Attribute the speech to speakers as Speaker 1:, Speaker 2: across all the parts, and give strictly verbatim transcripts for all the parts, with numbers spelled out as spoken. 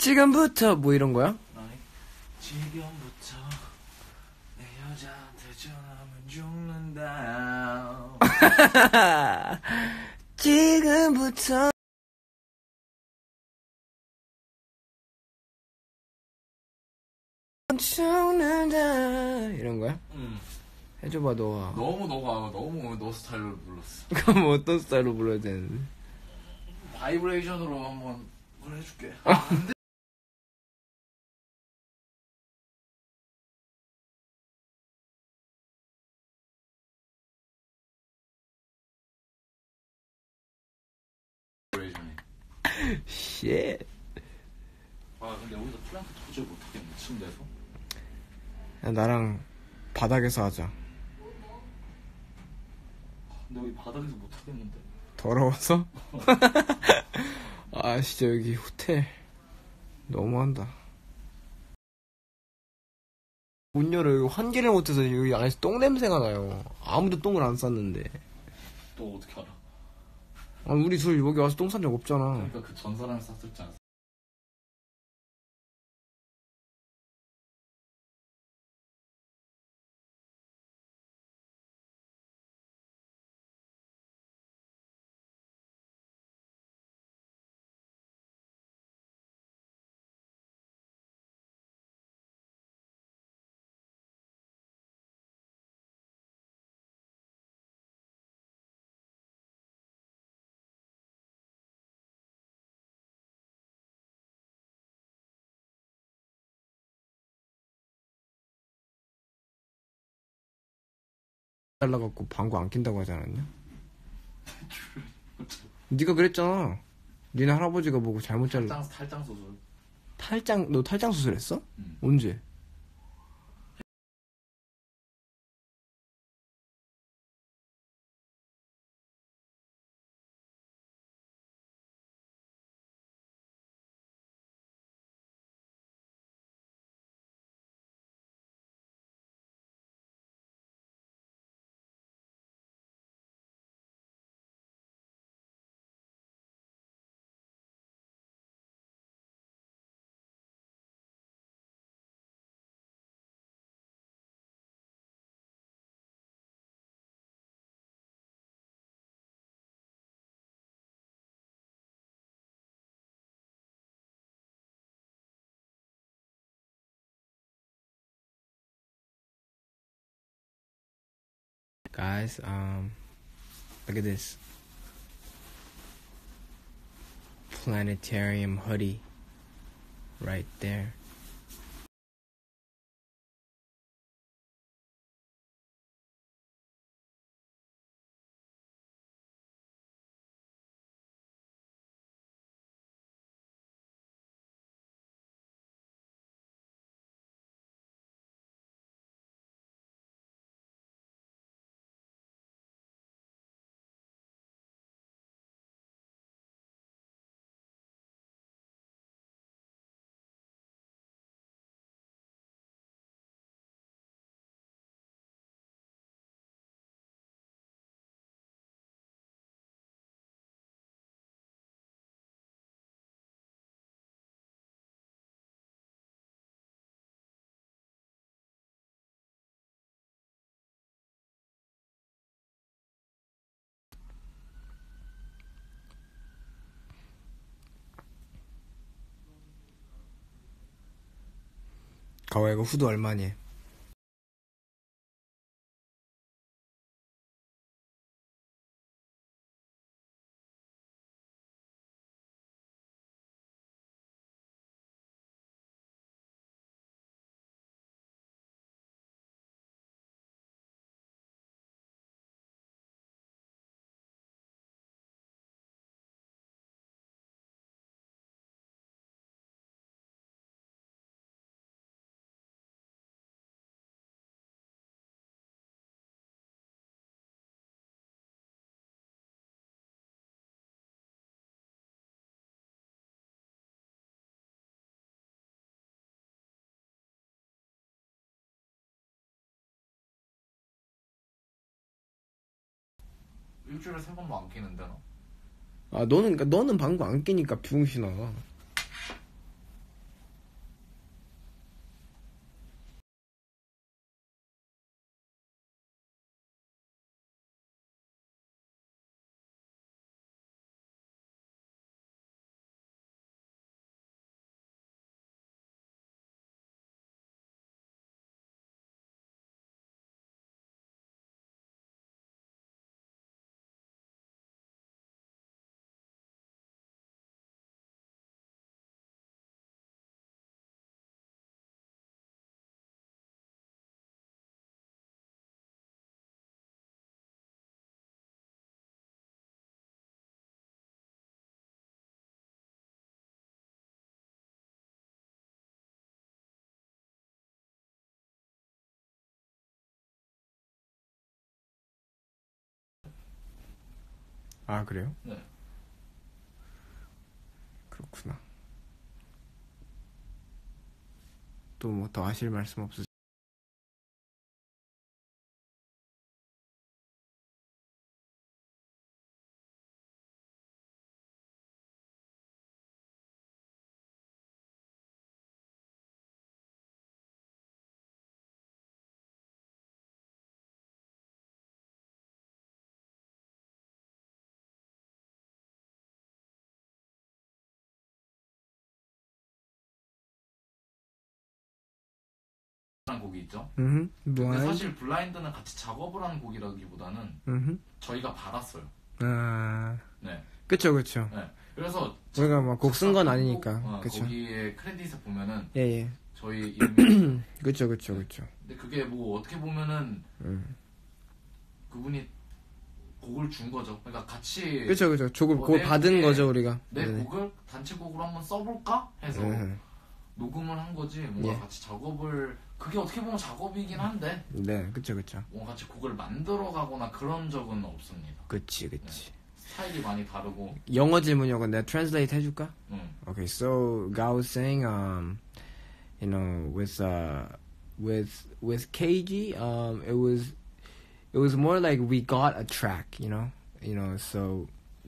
Speaker 1: 지금부터 뭐 이런 거야?
Speaker 2: 아니, 지금부터 내 여자한테 전화하면 죽는다.
Speaker 1: 지금부터 죽는다 이런 거야?
Speaker 2: 응.
Speaker 1: 해줘봐 너가.
Speaker 2: 너무 너가 너무 너 스타일로 불렀어.
Speaker 1: 그럼 어떤 스타일로 불러야 되는데?
Speaker 2: 바이브레이션으로 한번 그걸 해줄게. 아, 안 돼. 바이브레이션이.
Speaker 1: 쉣.
Speaker 2: 아 근데 여기서 플랭크 도저히 못하겠네 침대에서.
Speaker 1: 야, 나랑 바닥에서 하자.
Speaker 2: 근데 여기 바닥에서 못하겠는데.
Speaker 1: 더러워서? 아 진짜 여기 호텔 너무한다. 문 열어. 여기 환기를 못해서 여기 안에서 똥 냄새가 나요. 아무도 똥을 안 쌌는데.
Speaker 2: 또 어떻게 알아?
Speaker 1: 아, 우리 둘 여기 와서 똥 싼 적 없잖아.
Speaker 2: 그러니까 그 전 사람이 쌌었지 않았어?
Speaker 1: 잘라갖고 방구 안 낀다고 하지 않았냐? 네가 그랬잖아. 니네 할아버지가 보고 잘못 잘라.
Speaker 2: 탈장, 탈장 수술.
Speaker 1: 탈장, 너 탈장 수술했어?
Speaker 2: 응.
Speaker 1: 언제? Guys, um, look at this planetarium hoodie right there. 가와 이거 후드 얼마니?
Speaker 2: 일주일에 세 번만 안 끼는데 너?
Speaker 1: 아 너는 그러니까 너는 방구 안 끼니까 병신아. 아, 그래요?
Speaker 2: 네.
Speaker 1: 그렇구나. 또 뭐 더 하실 말씀 없으세요?
Speaker 2: 라는 곡이 있죠.
Speaker 1: 음,
Speaker 2: 근데
Speaker 1: blind.
Speaker 2: 사실 블라인드는 같이 작업을 한 곡이라기보다는
Speaker 1: 음,
Speaker 2: 저희가 받았어요.
Speaker 1: 아,
Speaker 2: 네.
Speaker 1: 그쵸, 그쵸.
Speaker 2: 네. 그래서
Speaker 1: 저희가 막 곡 쓴 건
Speaker 2: 작곡,
Speaker 1: 아니니까.
Speaker 2: 어,
Speaker 1: 그쵸.
Speaker 2: 거기에 크레딧에 보면은
Speaker 1: 예, 예.
Speaker 2: 저희 이름이
Speaker 1: 그쵸, 그쵸, 그쵸.
Speaker 2: 근데 그게 뭐 어떻게 보면은
Speaker 1: 음.
Speaker 2: 그분이 곡을 준 거죠. 그러니까 같이
Speaker 1: 그쵸, 그쵸. 조금
Speaker 2: 뭐
Speaker 1: 그걸
Speaker 2: 내
Speaker 1: 받은
Speaker 2: 곡에
Speaker 1: 거죠, 우리가.
Speaker 2: 내
Speaker 1: 네.
Speaker 2: 곡을 단체곡으로 한번 써볼까 해서
Speaker 1: 음.
Speaker 2: 녹음을 한 거지. 뭔가
Speaker 1: 예.
Speaker 2: 같이 작업을 그게 어떻게 보면 작업이긴 한데
Speaker 1: 네, 그쵸, 그쵸.
Speaker 2: 뭔가 같이 곡을 만들어가거나 그런 적은 없습니다.
Speaker 1: 그치, 그치.
Speaker 2: 스타일이 많이 다르고.
Speaker 1: 영어 질문이었고 내가 translate 해줄까?
Speaker 2: 응.
Speaker 1: Okay, so Gao was saying, um, you know, with uh, with with K G, um, it was it was more like we got a track, you know, you know. So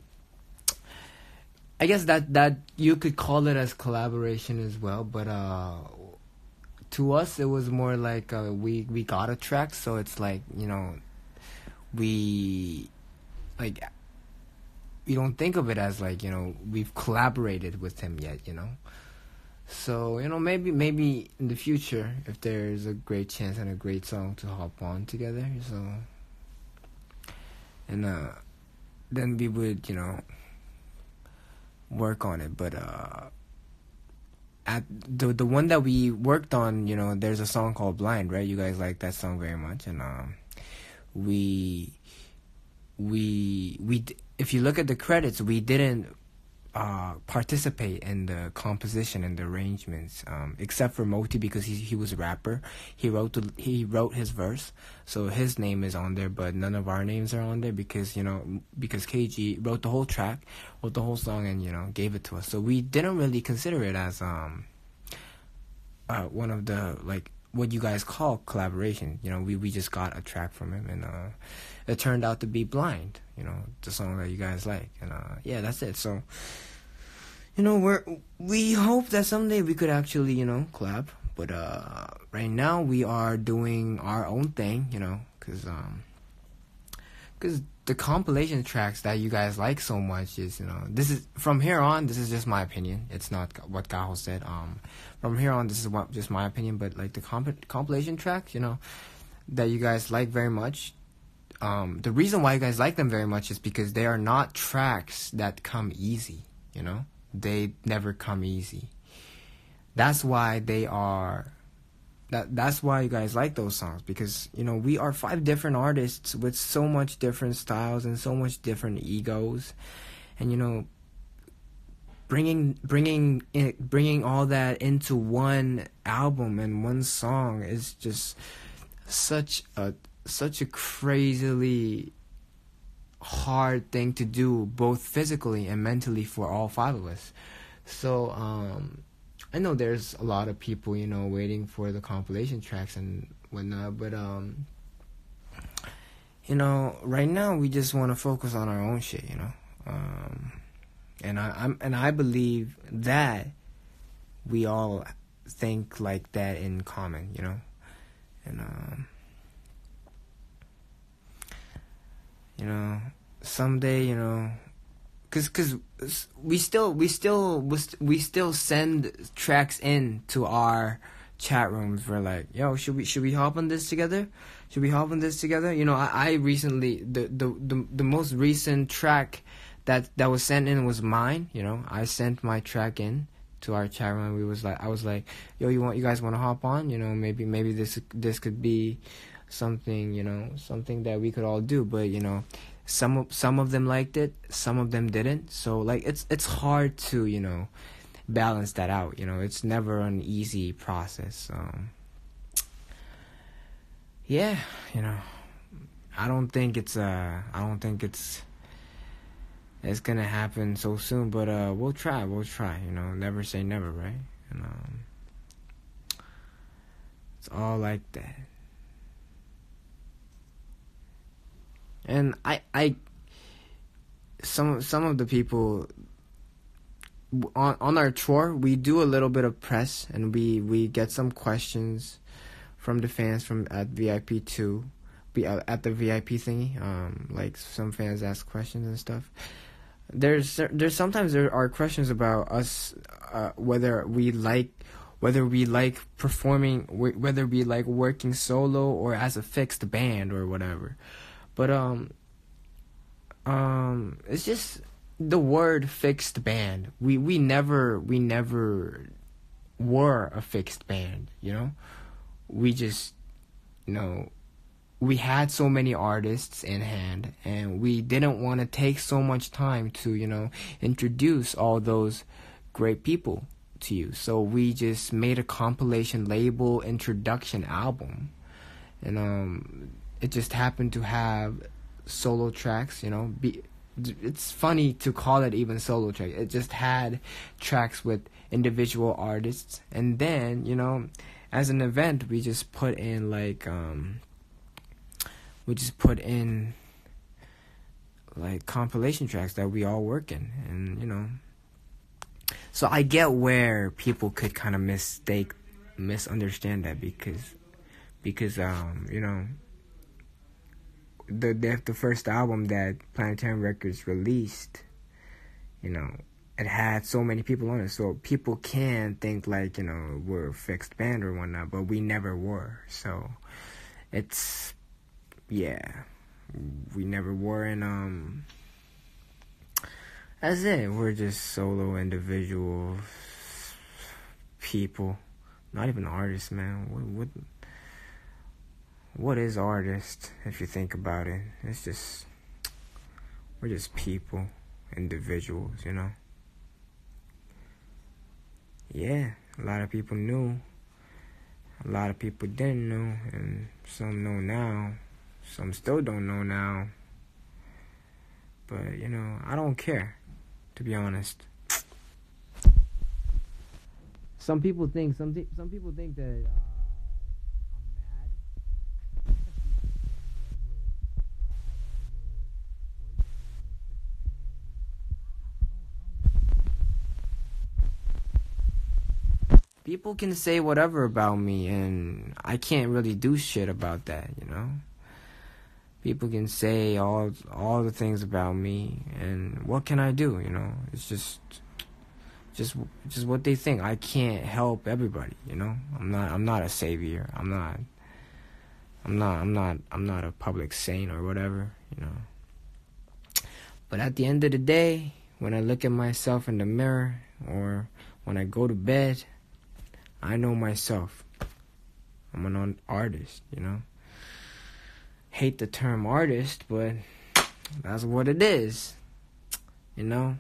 Speaker 1: I guess that that you could call it as collaboration as well, but uh, to us it was more like uh, we we got a track, so it's like you know, we like. We don't think of it as like, you know, we've collaborated with him yet, you know. So, you know, maybe maybe in the future, if there's a great chance and a great song to hop on together, so and uh then we would, you know, work on it. But uh at the the one that we worked on, you know, there's a song called Blind, right? You guys like that song very much, and um we we we if you look at the credits, we didn't uh, participate in the composition and the arrangements, um, except for Moti because he he was a rapper. He wrote the, he wrote his verse, so his name is on there, but none of our names are on there because you know because K G wrote the whole track, wrote the whole song, and you know gave it to us. So we didn't really consider it as um uh, one of the like what you guys call collaboration. You know, we we just got a track from him, and uh, it turned out to be Blind. You know, the song that you guys like, and uh, yeah, that's it. So, you know, we're we hope that someday we could actually, you know, collab. But uh, right now we are doing our own thing, you know, because um, because the compilation tracks that you guys like so much is, you know, this is from here on. This is just my opinion. It's not what Gaho said. Um, from here on, this is what just my opinion. But like the comp- compilation tracks, you know, that you guys like very much. Um, the reason why you guys like them very much is because they are not tracks that come easy, you know? They never come easy. That's why they are, that that's why you guys like those songs, because, you know, we are five different artists with so much different styles and so much different egos. And, you know, bringing, bringing, it, bringing all that into one album and one song is just such a, such a crazily hard thing to do, both physically and mentally, for all five of us. So um I know there's a lot of people, you know, waiting for the compilation tracks and whatnot, but um you know, right now we just want to focus on our own shit, you know. Um and I, I'm and I believe that we all think like that in common, you know. And um you know, someday, you know, cause, cause we still, we still, we still send tracks in to our chat rooms. We're like, yo, should we, should we hop on this together? Should we hop on this together? You know, I, I recently, the, the, the, the most recent track that, that was sent in was mine. You know, I sent my track in to our chat room. We was like, I was like, yo, you want, you guys want to hop on? You know, maybe, maybe this, this could be something, you know, something that we could all do. But you know, some of some of them liked it, some of them didn't. So like it's it's hard to, you know, balance that out. You know, it's never an easy process. Um yeah, you know, I don't think it's uh I don't think it's it's gonna happen so soon. But uh, we'll try. We'll try. You know, never say never, right? And um, it's all like that. And I, I, some some of the people on on our tour, we do a little bit of press, and we, we get some questions from the fans from at V I P two, be at the V I P thingy. Um, like some fans ask questions and stuff. There's there's sometimes there are questions about us, uh, whether we like whether we like performing, whether we like working solo or as a fixed band or whatever. But um, um, it's just the word fixed band. We we never we never were a fixed band, you know. We just, you know, we had so many artists in hand, and we didn't want to take so much time to, you know, introduce all those great people to you. So we just made a compilation label introduction album, and um, it just happened to have solo tracks, you know. Be, it's funny to call it even solo track. It just had tracks with individual artists, and then, you know, as an event, we just put in like um, we just put in like compilation tracks that we all work in, and you know. So I get where people could kind of mistake, misunderstand that because, because um, you know. The, the the first album that Planetarium Records released, you know, it had so many people on it, so people can think like, you know, we're a fixed band or whatnot, but we never were. So it's, yeah, we never were, and um, that's it. We're just solo individual people, not even artists, man. What what? What is artist, if you think about it? It's just, we're just people, individuals, you know? Yeah, a lot of people knew, a lot of people didn't know, and some know now, some still don't know now. But, you know, I don't care, to be honest. Some people think, some, th- some people think that, uh, people can say whatever about me, and I can't really do shit about that, you know? People can say all all the things about me, and what can I do, you know? It's just just just what they think. I can't help everybody, you know? I'm not I'm not a savior. I'm not I'm not I'm not I'm not a public saint or whatever, you know? But at the end of the day, when I look at myself in the mirror or when I go to bed, I know myself. I'm an artist, you know. Hate the term artist, but that's what it is, you know.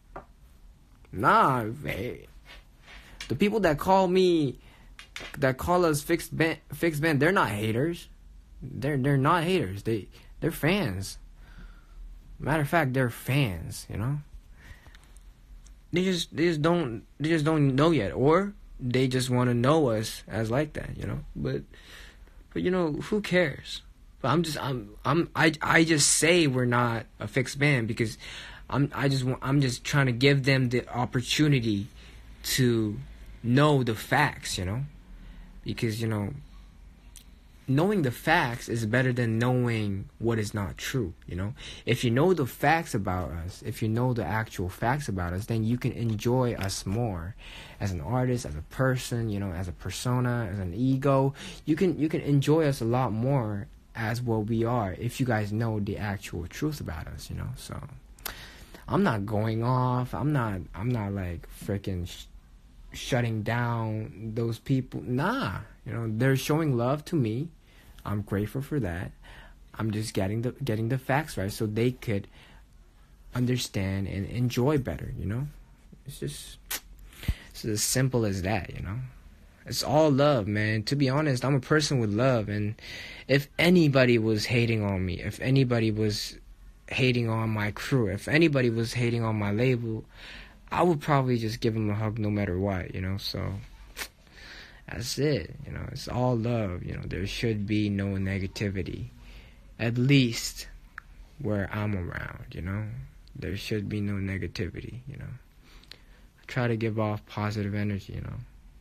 Speaker 1: Nah, hey. The people that call me, that call us fixed band, fixed band, they're not haters. They're they're not haters. They they're fans. Matter of fact, they're fans, you know. They just they just don't they just don't know yet, or they just want to know us as like that, you know. But, but you know, who cares? But I'm just, I'm, I'm, I, I just say we're not a fixed band because, I'm, I just want, I'm just trying to give them the opportunity to know the facts, you know. Because, you know, knowing the facts is better than knowing what is not true, you know. If you know the facts about us, if you know the actual facts about us, then you can enjoy us more as an artist, as a person, you know, as a persona, as an ego. You can you can enjoy us a lot more as what we are if you guys know the actual truth about us, you know. So I'm not going off. I'm not I'm not like freaking sh- shutting down those people. Nah, you know, they're showing love to me. I'm grateful for that. I'm just getting the getting the facts right so they could understand and enjoy better, you know? It's just it's as simple as that, you know? It's all love, man. To be honest, I'm a person with love, and if anybody was hating on me, if anybody was hating on my crew. If anybody was hating on my label, I would probably just give them a hug no matter what, you know. So that's it, you know. It's all love, you know. There should be no negativity, at least where I'm around, you know. There should be no negativity, you know. I try to give off positive energy, you know.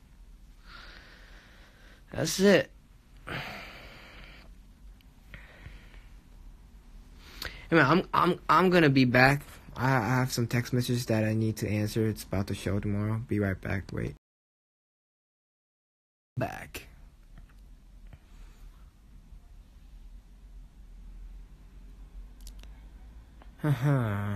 Speaker 1: That's it. Anyway, I'm I'm I'm gonna be back. I, I have some text messages that I need to answer. It's about the show tomorrow. Be right back. Wait. Back. Haha.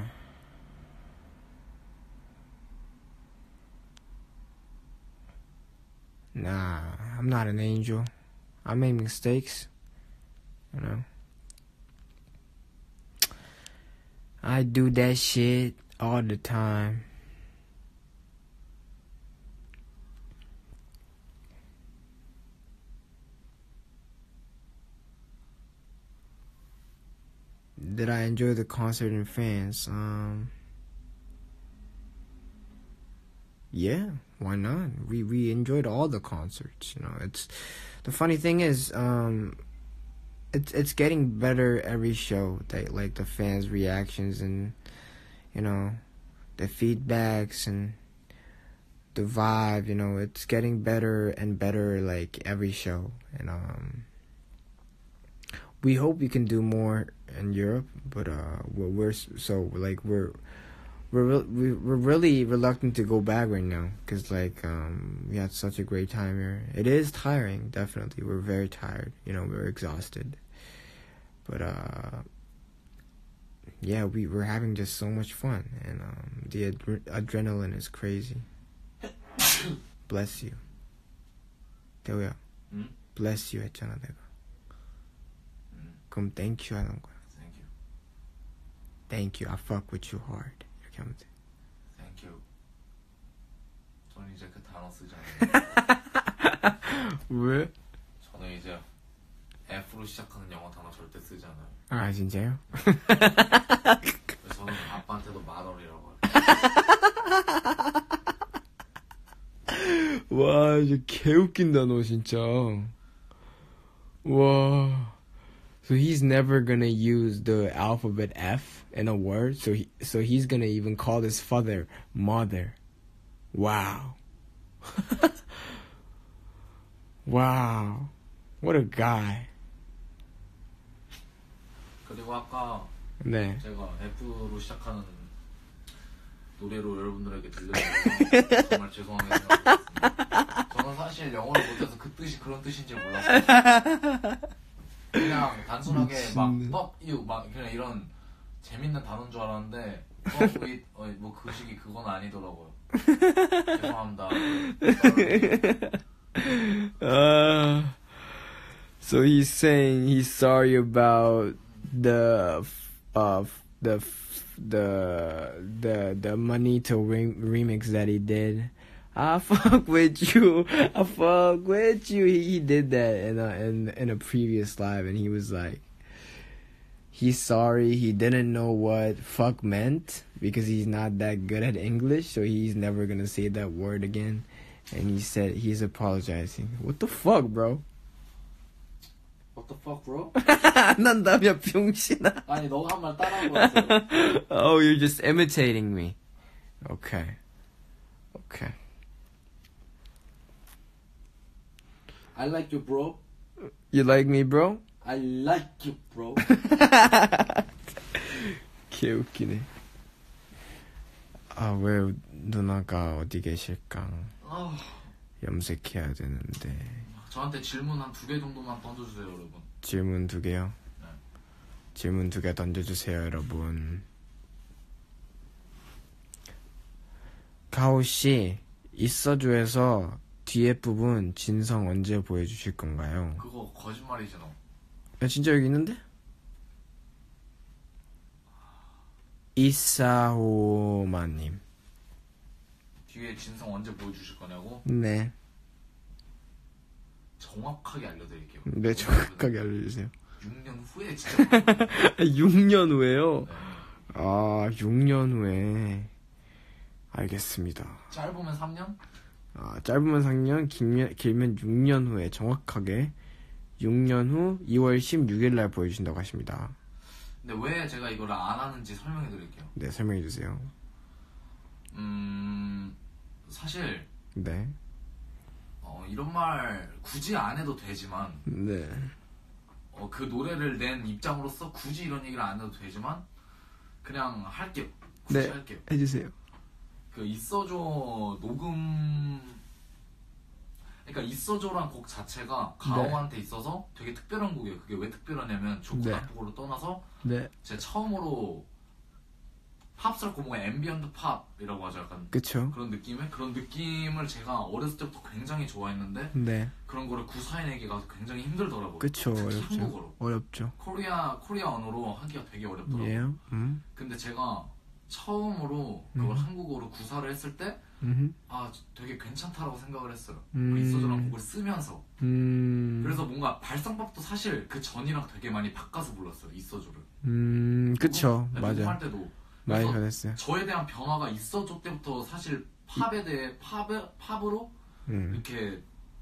Speaker 1: Nah, I'm not an angel. I make mistakes. You know. I do that shit all the time. Did I enjoy the concert in France? Um, yeah, why not? We we enjoyed all the concerts. You know, it's the funny thing is, um, it's it's getting better every show. That like the fans' reactions and you know the feedbacks and the vibe. You know, it's getting better and better like every show. And um, we hope we can do more in Europe, but uh, we're, we're so like we're we're re- we're really reluctant to go back right now because like um, we had such a great time here. It is tiring, definitely. We're very tired. You know, we're exhausted. But uh, yeah, we were having just so much fun, and um, the ad- adrenaline is crazy. Bless you. 대우야.
Speaker 2: 응?
Speaker 1: Bless you 했잖아 내가.
Speaker 2: 응.
Speaker 1: 그럼 thank you 하는 거야.
Speaker 2: Thank you.
Speaker 1: Thank you. I fuck with you hard. 이렇게 하면 돼.
Speaker 2: Thank you. 저는 이제 그 단어 쓰지 않아요.
Speaker 1: 왜?
Speaker 2: 저는 이제 F로 시작하는 영어 단어 절대 쓰지 않아요.
Speaker 1: 아 진짜요?
Speaker 2: 저는 아빠한테도 만원이라고 해요.
Speaker 1: 와, 진짜 개웃긴다 너 진짜. 와. So he's never gonna use the alphabet F in a word. So he, so he's gonna even call his father mother. Wow. Wow. What a guy.
Speaker 2: 그리고 아까
Speaker 1: 네.
Speaker 2: 제가 F로 시작하는 노래로 여러분들에게 들려드려서 정말 죄송하게 생각했습니다. 저는 사실 영어를 못해서 그 뜻이 그런 뜻인지 몰랐어요. 그냥 단순하게 막 fuck you 막 그냥 이런 재밌는 단어인 줄 알았는데 fuck with 어, 뭐 그 식이 그건 아니더라고요. 죄송합니다.
Speaker 1: uh, so he's saying he's sorry about the uh the the the the Manito rem- remix that he did. I fuck with you. I fuck with you. He, he did that in a, in in a previous live, and he was like, he's sorry. He didn't know what fuck meant because he's not that good at English, so he's never gonna say that word again. And he said he's apologizing. What the fuck, bro?
Speaker 2: What the fuck, bro?
Speaker 1: 난다며 병신아.
Speaker 2: 아니 너가 한 말 따라한 거였어.
Speaker 1: Oh, you're just imitating me. Okay. Okay.
Speaker 2: I like you, bro.
Speaker 1: You like me, bro?
Speaker 2: I like you, bro.
Speaker 1: 개웃기네. 아, 왜 누나가 어디 계실까?
Speaker 2: 어...
Speaker 1: 염색해야 되는데.
Speaker 2: 저한테 질문 한 두 개 정도만 던져주세요, 여러분.
Speaker 1: 질문 두 개요?
Speaker 2: 네.
Speaker 1: 질문 두 개 던져주세요, 여러분. 가오씨, 있어줘에서 뒤에 부분 진성 언제 보여주실 건가요?
Speaker 2: 그거 거짓말이지 너.
Speaker 1: 야, 진짜 여기 있는데? 이사호마님.
Speaker 2: 뒤에 진성 언제 보여주실 거냐고?
Speaker 1: 네.
Speaker 2: 정확하게 알려드릴게요.
Speaker 1: 네, 정확하게 알려주세요.
Speaker 2: 육 년 후에 진짜.
Speaker 1: 육 년 후에요?
Speaker 2: 네.
Speaker 1: 아, 육 년 후에. 알겠습니다.
Speaker 2: 짧으면 삼 년?
Speaker 1: 아, 짧으면 삼 년, 길면, 길면 육 년 후에 정확하게 육 년 후 이월 십육일 날 보여주신다고 하십니다.
Speaker 2: 근데 왜 제가 이거를 안 하는지 설명해 드릴게요.
Speaker 1: 네, 설명해 주세요.
Speaker 2: 음, 사실,
Speaker 1: 네.
Speaker 2: 어, 이런 말 굳이 안 해도 되지만,
Speaker 1: 네.
Speaker 2: 어, 그 노래를 낸 입장으로서 굳이 이런 얘기를 안 해도 되지만, 그냥 할게요. 굳이
Speaker 1: 네.
Speaker 2: 할게요.
Speaker 1: 해주세요.
Speaker 2: 그 있어줘 녹음, 그러니까 있어줘란 곡 자체가 가오한테 있어서 되게 특별한 곡이에요. 그게 왜 특별하냐면 좋고
Speaker 1: 네.
Speaker 2: 나쁘고를 떠나서
Speaker 1: 네.
Speaker 2: 제가 처음으로 팝스럽고 뭔가 앰비언트 팝이라고 하죠. 약간
Speaker 1: 그쵸.
Speaker 2: 그런 느낌의 그런 느낌을 제가 어렸을 때부터 굉장히 좋아했는데
Speaker 1: 네.
Speaker 2: 그런 거를 구사해내기가 굉장히 힘들더라고요.
Speaker 1: 그쵸.
Speaker 2: 특히
Speaker 1: 어렵죠.
Speaker 2: 한국어로.
Speaker 1: 어렵죠.
Speaker 2: 코리아 코리아 언어로 하기가 되게 어렵더라고요.
Speaker 1: 예. 음.
Speaker 2: 근데 제가 처음으로 그걸
Speaker 1: 음.
Speaker 2: 한국어로 구사를 했을 때
Speaker 1: 음.
Speaker 2: 아, 되게 괜찮다라고 생각을 했어요.
Speaker 1: 음.
Speaker 2: 그 있어줘라는 곡을 쓰면서.
Speaker 1: 음.
Speaker 2: 그래서 뭔가 발성법도 사실 그 전이랑 되게 많이 바꿔서 불렀어요. 있어줘를.
Speaker 1: 음. 그쵸.
Speaker 2: 네,
Speaker 1: 맞아.
Speaker 2: 녹음할 때도.
Speaker 1: 많이
Speaker 2: 그래서
Speaker 1: 변했어요.
Speaker 2: 저에 대한 변화가 있어줘 때부터 사실 팝에 대해 팝에, 팝으로
Speaker 1: 음.
Speaker 2: 이렇게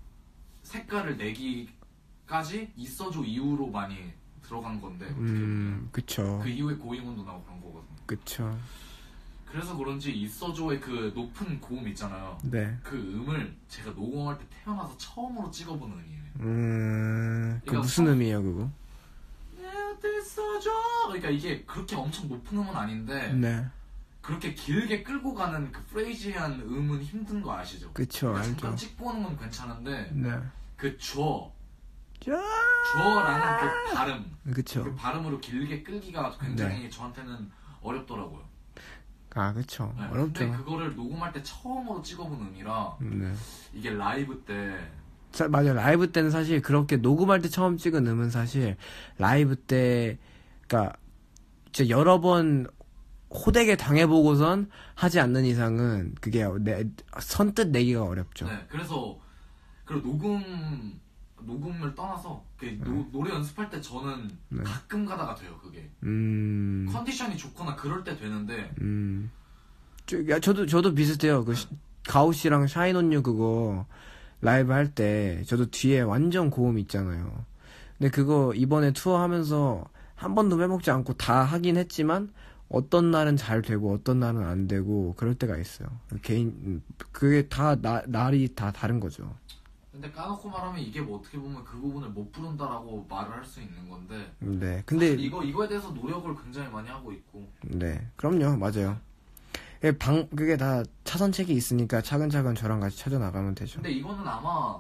Speaker 2: 색깔을 내기까지 있어줘 이후로 많이 들어간 건데 어떻게 보면
Speaker 1: 음. 그쵸.
Speaker 2: 그 이후에 고잉온도 나오고 그런 거거든요.
Speaker 1: 그쵸.
Speaker 2: 그래서 그런지 있어줘의 그 높은 고음 있잖아요.
Speaker 1: 네.
Speaker 2: 그 음을 제가 녹음할 때 태어나서 처음으로 찍어본 음이에요.
Speaker 1: 음. 그
Speaker 2: 그러니까
Speaker 1: 무슨
Speaker 2: 성-
Speaker 1: 의미예요, 그거?
Speaker 2: 있어줘. 그러니까 이게 그렇게 엄청 높은 음은 아닌데
Speaker 1: 네.
Speaker 2: 그렇게 길게 끌고 가는 그 프레이지한 음은 힘든 거 아시죠?
Speaker 1: 그쵸.
Speaker 2: 그러니까
Speaker 1: 알죠.
Speaker 2: 잠깐 찍고 오는 건 괜찮은데
Speaker 1: 네.
Speaker 2: 그 줘,
Speaker 1: 자.
Speaker 2: 줘라는 그 발음,
Speaker 1: 그쵸.
Speaker 2: 그 발음으로 길게 끌기가 굉장히 저한테는 어렵더라고요.
Speaker 1: 아, 그쵸.
Speaker 2: 네,
Speaker 1: 어렵죠.
Speaker 2: 근데 그거를 녹음할 때 처음으로 찍어본 음이라
Speaker 1: 네.
Speaker 2: 이게 라이브 때
Speaker 1: 사- 맞아요. 라이브 때는 사실 그렇게 녹음할 때 처음 찍은 음은 사실 라이브 때, 그니까, 진짜 여러 번 호되게 당해보고선 하지 않는 이상은 그게 내, 선뜻 내기가 어렵죠.
Speaker 2: 네, 그래서 그 녹음 녹음을 떠나서 그 노, 노래 연습할 때 저는
Speaker 1: 네.
Speaker 2: 가끔 가다가 돼요. 그게
Speaker 1: 음,
Speaker 2: 컨디션이 좋거나 그럴 때 되는데
Speaker 1: 음. 저, 야, 저도, 저도 비슷해요. 그, 시- 가우 씨랑 샤인 온 유 그거 라이브 할 때 저도 뒤에 완전 고음 있잖아요. 근데 그거 이번에 투어 하면서 한 번도 빼먹지 않고 다 하긴 했지만 어떤 날은 잘 되고 어떤 날은 안 되고 그럴 때가 있어요. 개인, 음, 그게 다 나, 날이 다 다른 거죠.
Speaker 2: 근데 까놓고 말하면 이게 뭐 어떻게 보면 그 부분을 못 부른다라고 말을 할 수 있는 건데
Speaker 1: 네. 근데,
Speaker 2: 이거 이거에 대해서 노력을 굉장히 많이 하고 있고
Speaker 1: 네. 그럼요. 맞아요. 그게 방, 그게 다 차선책이 있으니까 차근차근 저랑 같이 찾아나가면 되죠.
Speaker 2: 근데 이거는 아마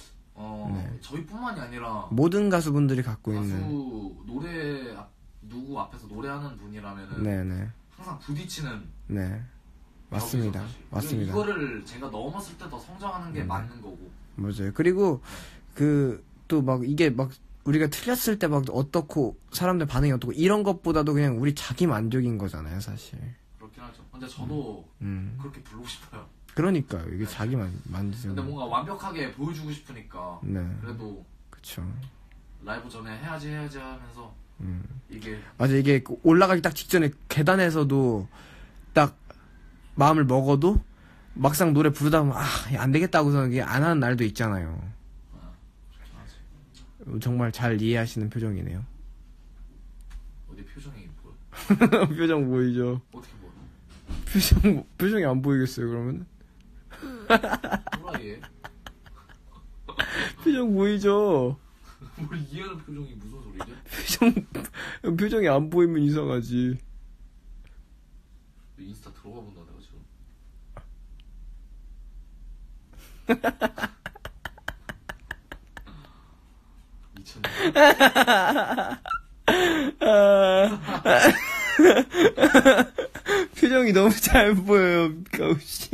Speaker 2: 어
Speaker 1: 네.
Speaker 2: 저희뿐만이 아니라
Speaker 1: 모든 가수분들이 갖고
Speaker 2: 가수
Speaker 1: 있는.
Speaker 2: 노래 앞- 누구 앞에서 노래하는 분이라면은
Speaker 1: 네네.
Speaker 2: 항상 부딪히는
Speaker 1: 네. 맞습니다.
Speaker 2: 벽이죠, 사실.
Speaker 1: 맞습니다.
Speaker 2: 이거를 제가 넘었을 때 더 성장하는 게
Speaker 1: 음.
Speaker 2: 맞는 거고.
Speaker 1: 맞아요. 그리고 그 또 막 이게 막 우리가 틀렸을 때 막 어떻고 사람들 반응이 어떻고 이런 것보다도 그냥 우리 자기 만족인 거잖아요, 사실.
Speaker 2: 그렇긴 하죠. 근데 저도
Speaker 1: 음.
Speaker 2: 그렇게 부르고 싶어요.
Speaker 1: 그러니까요. 이게 자기 만 만족.
Speaker 2: 근데 뭔가 완벽하게 보여주고 싶으니까.
Speaker 1: 네.
Speaker 2: 그래도
Speaker 1: 그쵸.
Speaker 2: 라이브 전에 해야지 해야지 하면서
Speaker 1: 음.
Speaker 2: 이게
Speaker 1: 맞아. 이게 올라가기 딱 직전에 계단에서도 딱 마음을 먹어도 막상 노래 부르다 보면 아, 안 되겠다고서는 이게 안 하는 날도 있잖아요.
Speaker 2: 아, 그렇긴 하지.
Speaker 1: 정말 잘 이해하시는 표정이네요.
Speaker 2: 어디 표정이 뭐야?
Speaker 1: 표정 보이죠?
Speaker 2: 어떻게 보여?
Speaker 1: 표정 표정이 안 보이겠어요, 그러면?
Speaker 2: 뭐라 얘?
Speaker 1: 표정 보이죠?
Speaker 2: 뭘 이해하는 표정이 무슨 소리지?
Speaker 1: 표정 표정이 안 보이면 이상하지.
Speaker 2: 인스타 들어가 본다 내가 지금. 미쳤네.
Speaker 1: 표정이 너무 잘 보여요, 가우씨.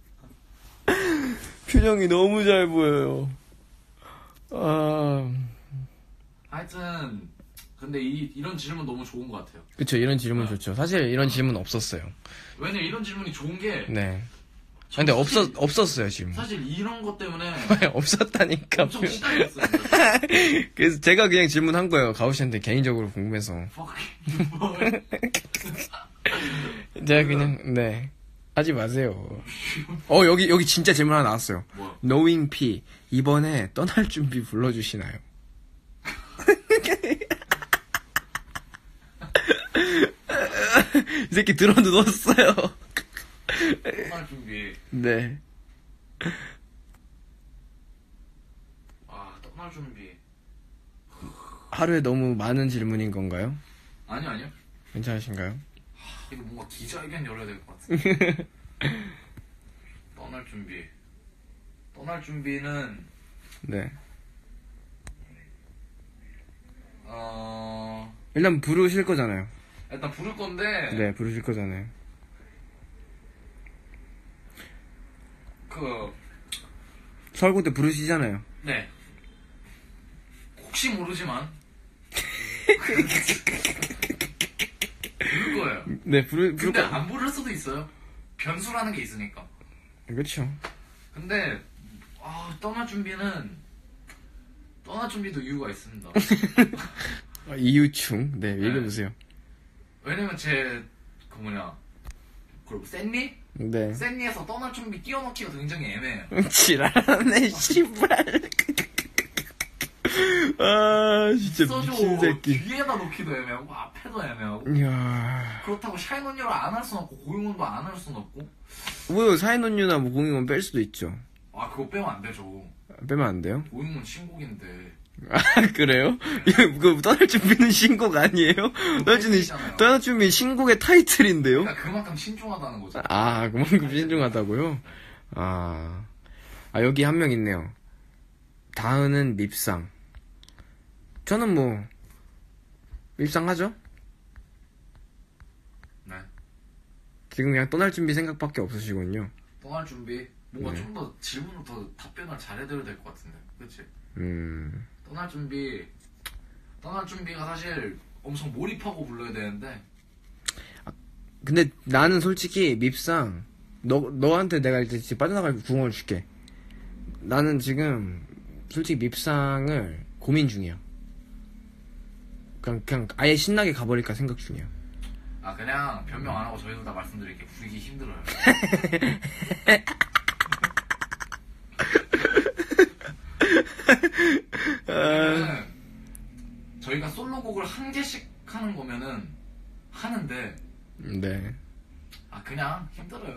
Speaker 1: 표정이 너무 잘 보여요. 아,
Speaker 2: 하여튼 근데 이, 이런 질문 너무 좋은 것 같아요.
Speaker 1: 그쵸, 이런 질문 좋죠. 사실 이런 질문 없었어요.
Speaker 2: 왜냐 이런 질문이 좋은 게
Speaker 1: 네. 근데
Speaker 2: 사실-
Speaker 1: 없었, 없었어요, 질문.
Speaker 2: 사실 이런 것 때문에
Speaker 1: 없었다니까.
Speaker 2: 엄청 시달렸어요.
Speaker 1: 그래서 제가 그냥 질문한 거예요. 가오 씨한테 개인적으로 궁금해서.
Speaker 2: fucking 뭘.
Speaker 1: 제가 그냥, 네. 하지 마세요. 어, 여기, 여기 진짜 질문 하나 나왔어요.
Speaker 2: 뭐야?
Speaker 1: Knowing P. 이번에 떠날 준비 불러주시나요? 이 새끼 들어 누웠어요.
Speaker 2: 떠날 준비.
Speaker 1: 네.
Speaker 2: 아, 떠날 준비.
Speaker 1: 하루에 너무 많은 질문인 건가요?
Speaker 2: 아니요, 아니요.
Speaker 1: 괜찮으신가요?
Speaker 2: 이거 뭔가 기자회견 열어야 될 것 같은데. 떠날 준비. 떠날 준비는,
Speaker 1: 네.
Speaker 2: 어,
Speaker 1: 일단 부르실 거잖아요.
Speaker 2: 일단 부를 건데,
Speaker 1: 네, 부르실 거잖아요.
Speaker 2: 그,
Speaker 1: 설국대 부르시잖아요.
Speaker 2: 네. 혹시 모르지만, 부를 거예요.
Speaker 1: 네, 부르, 부를
Speaker 2: 근데
Speaker 1: 거.
Speaker 2: 안 부를 수도 있어요. 변수라는 게 있으니까.
Speaker 1: 그렇죠.
Speaker 2: 근데, 아, 떠날 준비는, 떠날 준비도 이유가 있습니다.
Speaker 1: 아, 이유충. 네,
Speaker 2: 네.
Speaker 1: 얘기해보세요.
Speaker 2: 왜냐면 제, 그 뭐냐, 그 샌리?
Speaker 1: 네.
Speaker 2: 샌리에서 떠날 준비 끼워넣기가 굉장히 애매해요.
Speaker 1: 지랄하네, 씨발. 아, 진짜
Speaker 2: 써줘.
Speaker 1: 미친 새끼.
Speaker 2: 뒤에다 놓기도 애매하고, 앞에도 애매하고.
Speaker 1: 이야.
Speaker 2: 그렇다고 샤이논유를 안 할 수는 없고, 고용원도 안 할 수는 없고.
Speaker 1: 뭐요, 사인원유나 뭐 공익원 뺄 수도 있죠.
Speaker 2: 아, 그거 빼면 안 되죠.
Speaker 1: 빼면 안 돼요?
Speaker 2: 고용원 신곡인데.
Speaker 1: 아, 그래요? 이거 떠날 준비는 신곡 아니에요? 떠날 준비,
Speaker 2: 팬이잖아요.
Speaker 1: 떠날 준비 신곡의 타이틀인데요?
Speaker 2: 그러니까 그만큼 신중하다는 거죠.
Speaker 1: 아, 그만큼 신중하다고요? 아, 아, 여기 한 명 있네요. 다은은 밉상. 저는 뭐, 밉상하죠?
Speaker 2: 네.
Speaker 1: 지금 그냥 떠날 준비 생각밖에 없으시군요.
Speaker 2: 떠날 준비. 뭔가
Speaker 1: 네.
Speaker 2: 좀 더 질문을 더 답변을 잘해드려야 될 것 같은데. 그치?
Speaker 1: 음,
Speaker 2: 떠날 준비. 떠날 준비가 사실 엄청 몰입하고 불러야 되는데.
Speaker 1: 근데 나는 솔직히 밉상, 너, 너한테 내가 이제 진짜 빠져나갈 구멍을 줄게. 나는 지금 솔직히 밉상을 고민 중이야. 그냥, 그냥 아예 신나게 가버릴까 생각 중이야.
Speaker 2: 아, 그냥 변명 안 하고 저희도 다 말씀드릴게. 부르기 힘들어요. 왜냐면은 저희가 솔로곡을 한 개씩 하는 거면은 하는데
Speaker 1: 네.
Speaker 2: 아 그냥 힘들어요.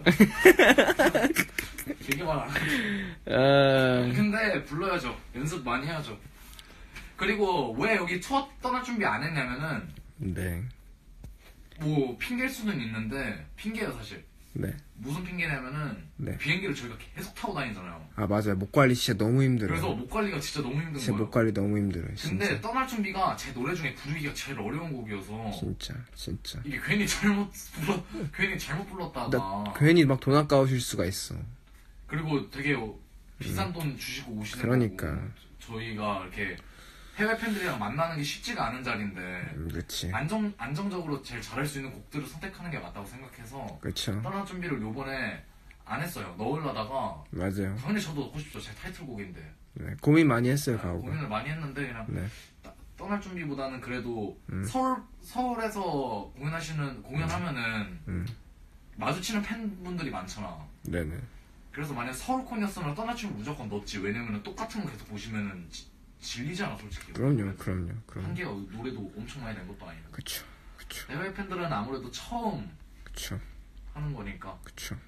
Speaker 2: 되게 말안
Speaker 1: 아,
Speaker 2: 근데 불러야죠. 연습 많이 해야죠. 그리고 왜 여기 첫 떠날 준비 안 했냐면은
Speaker 1: 네.
Speaker 2: 뭐 핑계일 수는 있는데 핑계예요 사실.
Speaker 1: 네.
Speaker 2: 무슨 핑계냐면은
Speaker 1: 네.
Speaker 2: 비행기를 저희가 계속 타고 다니잖아요.
Speaker 1: 아, 맞아요. 목 관리 진짜 너무 힘들어요.
Speaker 2: 그래서 목 관리가 진짜 너무 힘든
Speaker 1: 진짜
Speaker 2: 거예요.
Speaker 1: 목 관리 너무 힘들어요. 진짜.
Speaker 2: 근데 떠날 준비가 제 노래 중에 부르기가 제일 어려운 곡이어서
Speaker 1: 진짜, 진짜.
Speaker 2: 이게 괜히 잘못 불러 괜히 잘못 불렀다가
Speaker 1: 나 괜히 막 돈 아까우실 수가 있어.
Speaker 2: 그리고 되게 비싼 돈 주시고 오시는
Speaker 1: 그러니까.
Speaker 2: 거고 저희가 이렇게 해외 팬들이랑 만나는 게 쉽지가 않은 자리인데
Speaker 1: 음, 그렇지.
Speaker 2: 안정 안정적으로 제일 잘할 수 있는 곡들을 선택하는 게 맞다고 생각해서
Speaker 1: 그렇죠.
Speaker 2: 떠날 준비를 요번에 안 했어요. 넣으려다가
Speaker 1: 맞아요.
Speaker 2: 당연히 저도 넣고 싶죠. 제 타이틀곡인데
Speaker 1: 네. 고민 많이 했어요, 가오가.
Speaker 2: 고민을 많이 했는데 그냥
Speaker 1: 네.
Speaker 2: 따- 떠날 준비보다는 그래도
Speaker 1: 음.
Speaker 2: 서울 서울에서 공연하시는 공연하면은
Speaker 1: 음.
Speaker 2: 마주치는 팬분들이 많잖아.
Speaker 1: 네네.
Speaker 2: 그래서 만약 서울콘이었으면 떠날 준비 무조건 넣었지. 왜냐면은 똑같은 거 계속 보시면은 지- 질리잖아 솔직히.
Speaker 1: 그럼요, 그럼요,
Speaker 2: 한
Speaker 1: 그럼요.
Speaker 2: 개가 노래도 엄청 많이 낸 것도 아니고.
Speaker 1: 그쵸, 그쵸,
Speaker 2: 해외 팬들은 아무래도 처음
Speaker 1: 그쵸,
Speaker 2: 하는 거니까.
Speaker 1: 그쵸.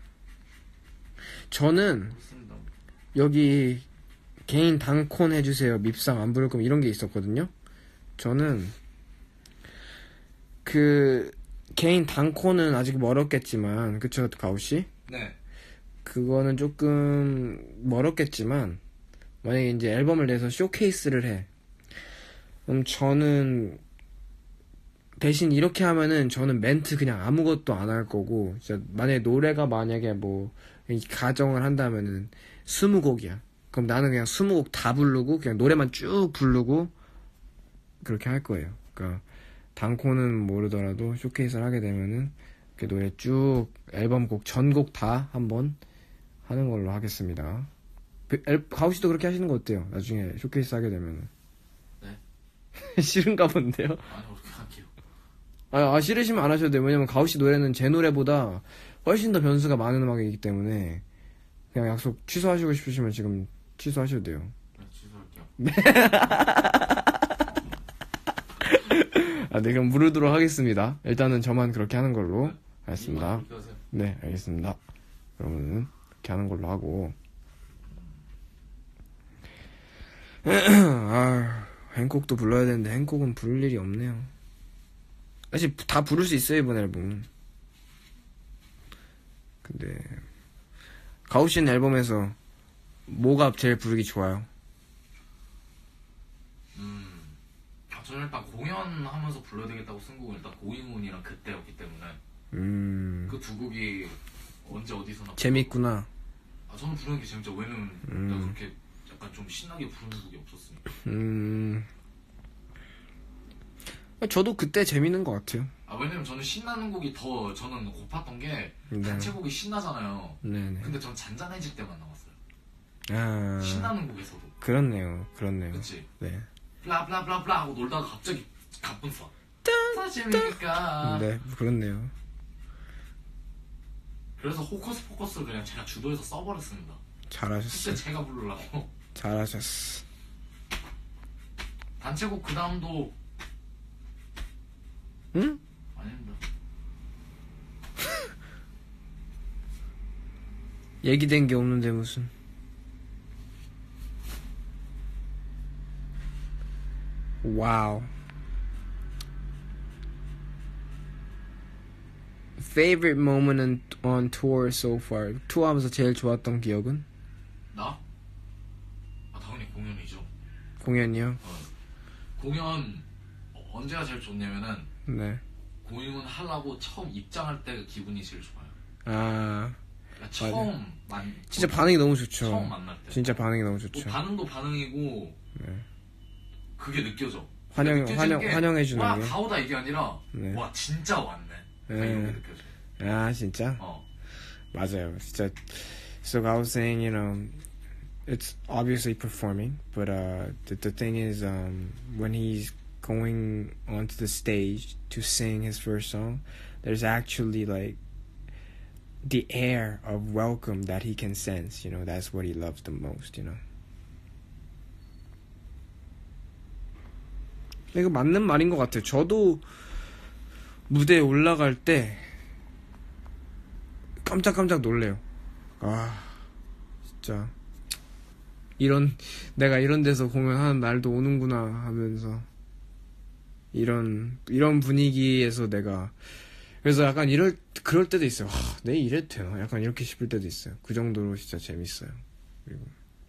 Speaker 1: 저는
Speaker 2: 그렇습니다.
Speaker 1: 여기 개인 단콘 해주세요. 밉상 안 부를 거면 이런 게 있었거든요. 저는 그 개인 단콘은 아직 멀었겠지만, 그쵸, 가오씨?
Speaker 2: 네.
Speaker 1: 그거는 조금 멀었겠지만, 만약에 이제 앨범을 내서 쇼케이스를 해. 그럼 저는 대신 이렇게 하면은 저는 멘트 그냥 아무것도 안 할 거고, 진짜 만약에 노래가 만약에 뭐 가정을 한다면은 스무 곡이야. 그럼 나는 그냥 스무 곡 다 부르고 그냥 노래만 쭉 부르고 그렇게 할 거예요. 그러니까 단코는 모르더라도 쇼케이스를 하게 되면은 이렇게 노래 쭉 앨범 곡 전곡 다 한번 하는 걸로 하겠습니다. 가우씨도 그렇게 하시는 거 어때요? 나중에 쇼케이스 하게 되면은. 싫은가 본데요.
Speaker 2: 아니 그렇게 할게요.
Speaker 1: 아, 아 싫으시면 안 하셔도 돼요. 왜냐면 가오씨 노래는 제 노래보다 훨씬 더 변수가 많은 음악이기 때문에 그냥 약속 취소하시고 싶으시면 지금 취소하셔도 돼요.
Speaker 2: 네, 취소할게요.
Speaker 1: 아, 네, 그럼 물으도록 하겠습니다. 일단은 저만 그렇게 하는 걸로
Speaker 2: 네.
Speaker 1: 알겠습니다.
Speaker 2: 그렇게 하세요.
Speaker 1: 네, 알겠습니다. 그러면은 그렇게 하는 걸로 하고. 아, 행콕도 불러야 되는데 행콕은 부를 일이 없네요. 사실 다 부를 수 있어요, 이번 앨범은. 근데 가오신 앨범에서 뭐가 제일 부르기 좋아요?
Speaker 2: 음, 아, 저는 일단 공연하면서 불러야 되겠다고 쓴 곡은 일단 고잉온이랑 그때였기 때문에
Speaker 1: 음,
Speaker 2: 그 두 곡이 언제 어디서나
Speaker 1: 재밌구나.
Speaker 2: 아 저는 부르는 게 재밌죠. 왜냐면
Speaker 1: 음.
Speaker 2: 내가 그렇게 약간 좀 신나게 부르는 곡이 없었으니까.
Speaker 1: 음, 저도 그때 재밌는 것 같아요.
Speaker 2: 아 왜냐면 저는 신나는 곡이 더 저는 고팠던 게
Speaker 1: 네.
Speaker 2: 단체곡이 신나잖아요.
Speaker 1: 네네.
Speaker 2: 근데 전 잔잔해질 때만 나왔어요.
Speaker 1: 아,
Speaker 2: 신나는 곡에서도.
Speaker 1: 그렇네요. 그렇네요.
Speaker 2: 그치?
Speaker 1: 네.
Speaker 2: 블라블라블라블라 하고 놀다가 갑자기 가쁜 써. 사실이니까.
Speaker 1: 네, 그렇네요.
Speaker 2: 그래서 호커스 포커스를 그냥 제가 주도해서 써버렸습니다. 그때
Speaker 1: 잘하셨어.
Speaker 2: 제가 부르려고.
Speaker 1: 잘하셨어.
Speaker 2: 단체곡 그 다음도
Speaker 1: 응?
Speaker 2: 아닙니다.
Speaker 1: 얘기된 게 없는데 무슨. 와우. Favorite moment on, on tour so far. 투어하면서 제일 좋았던 기억은?
Speaker 2: 나? 아 당연히 공연이죠.
Speaker 1: 공연이요?
Speaker 2: 어. 공연 어, 언제가 제일 좋냐면은
Speaker 1: 네.
Speaker 2: 공연 하려고 처음 입장할 때 기분이 제일 좋아요.
Speaker 1: 아,
Speaker 2: 그러니까 처음 만
Speaker 1: 진짜 반응이 너무 좋죠.
Speaker 2: 처음 만날 때.
Speaker 1: 진짜 반응이 너무
Speaker 2: 뭐
Speaker 1: 좋죠.
Speaker 2: 반응도 반응이고
Speaker 1: 네.
Speaker 2: 그게 느껴져.
Speaker 1: 환영,
Speaker 2: 느껴지는
Speaker 1: 환영,
Speaker 2: 게,
Speaker 1: 환영해주는
Speaker 2: 와,
Speaker 1: 게.
Speaker 2: 다 오다 이게 아니라
Speaker 1: 네.
Speaker 2: 와 진짜 왔네.
Speaker 1: 네.
Speaker 2: 이런 게 느껴져.
Speaker 1: 아, 진짜?
Speaker 2: 어.
Speaker 1: 맞아요. 진짜. So I was saying, you know, it's obviously performing, but uh, the, the thing is, um, when he's going onto the stage to sing his first song, there's actually like the air of welcome that he can sense. You know, that's what he loves the most. You know. 이거 맞는 말인 것 같아요. 저도 무대에 올라갈 때 깜짝깜짝 놀래요. 아, 진짜 이런 내가 이런 데서 공연하는 날도 오는구나 하면서 이런 이런 분위기에서 내가 그래서 약간 이럴 그럴 때도 있어요. 하, 내 이래도 되나? 약간 이렇게 싶을 때도 있어요. 그 정도로 진짜 재밌어요. 그리고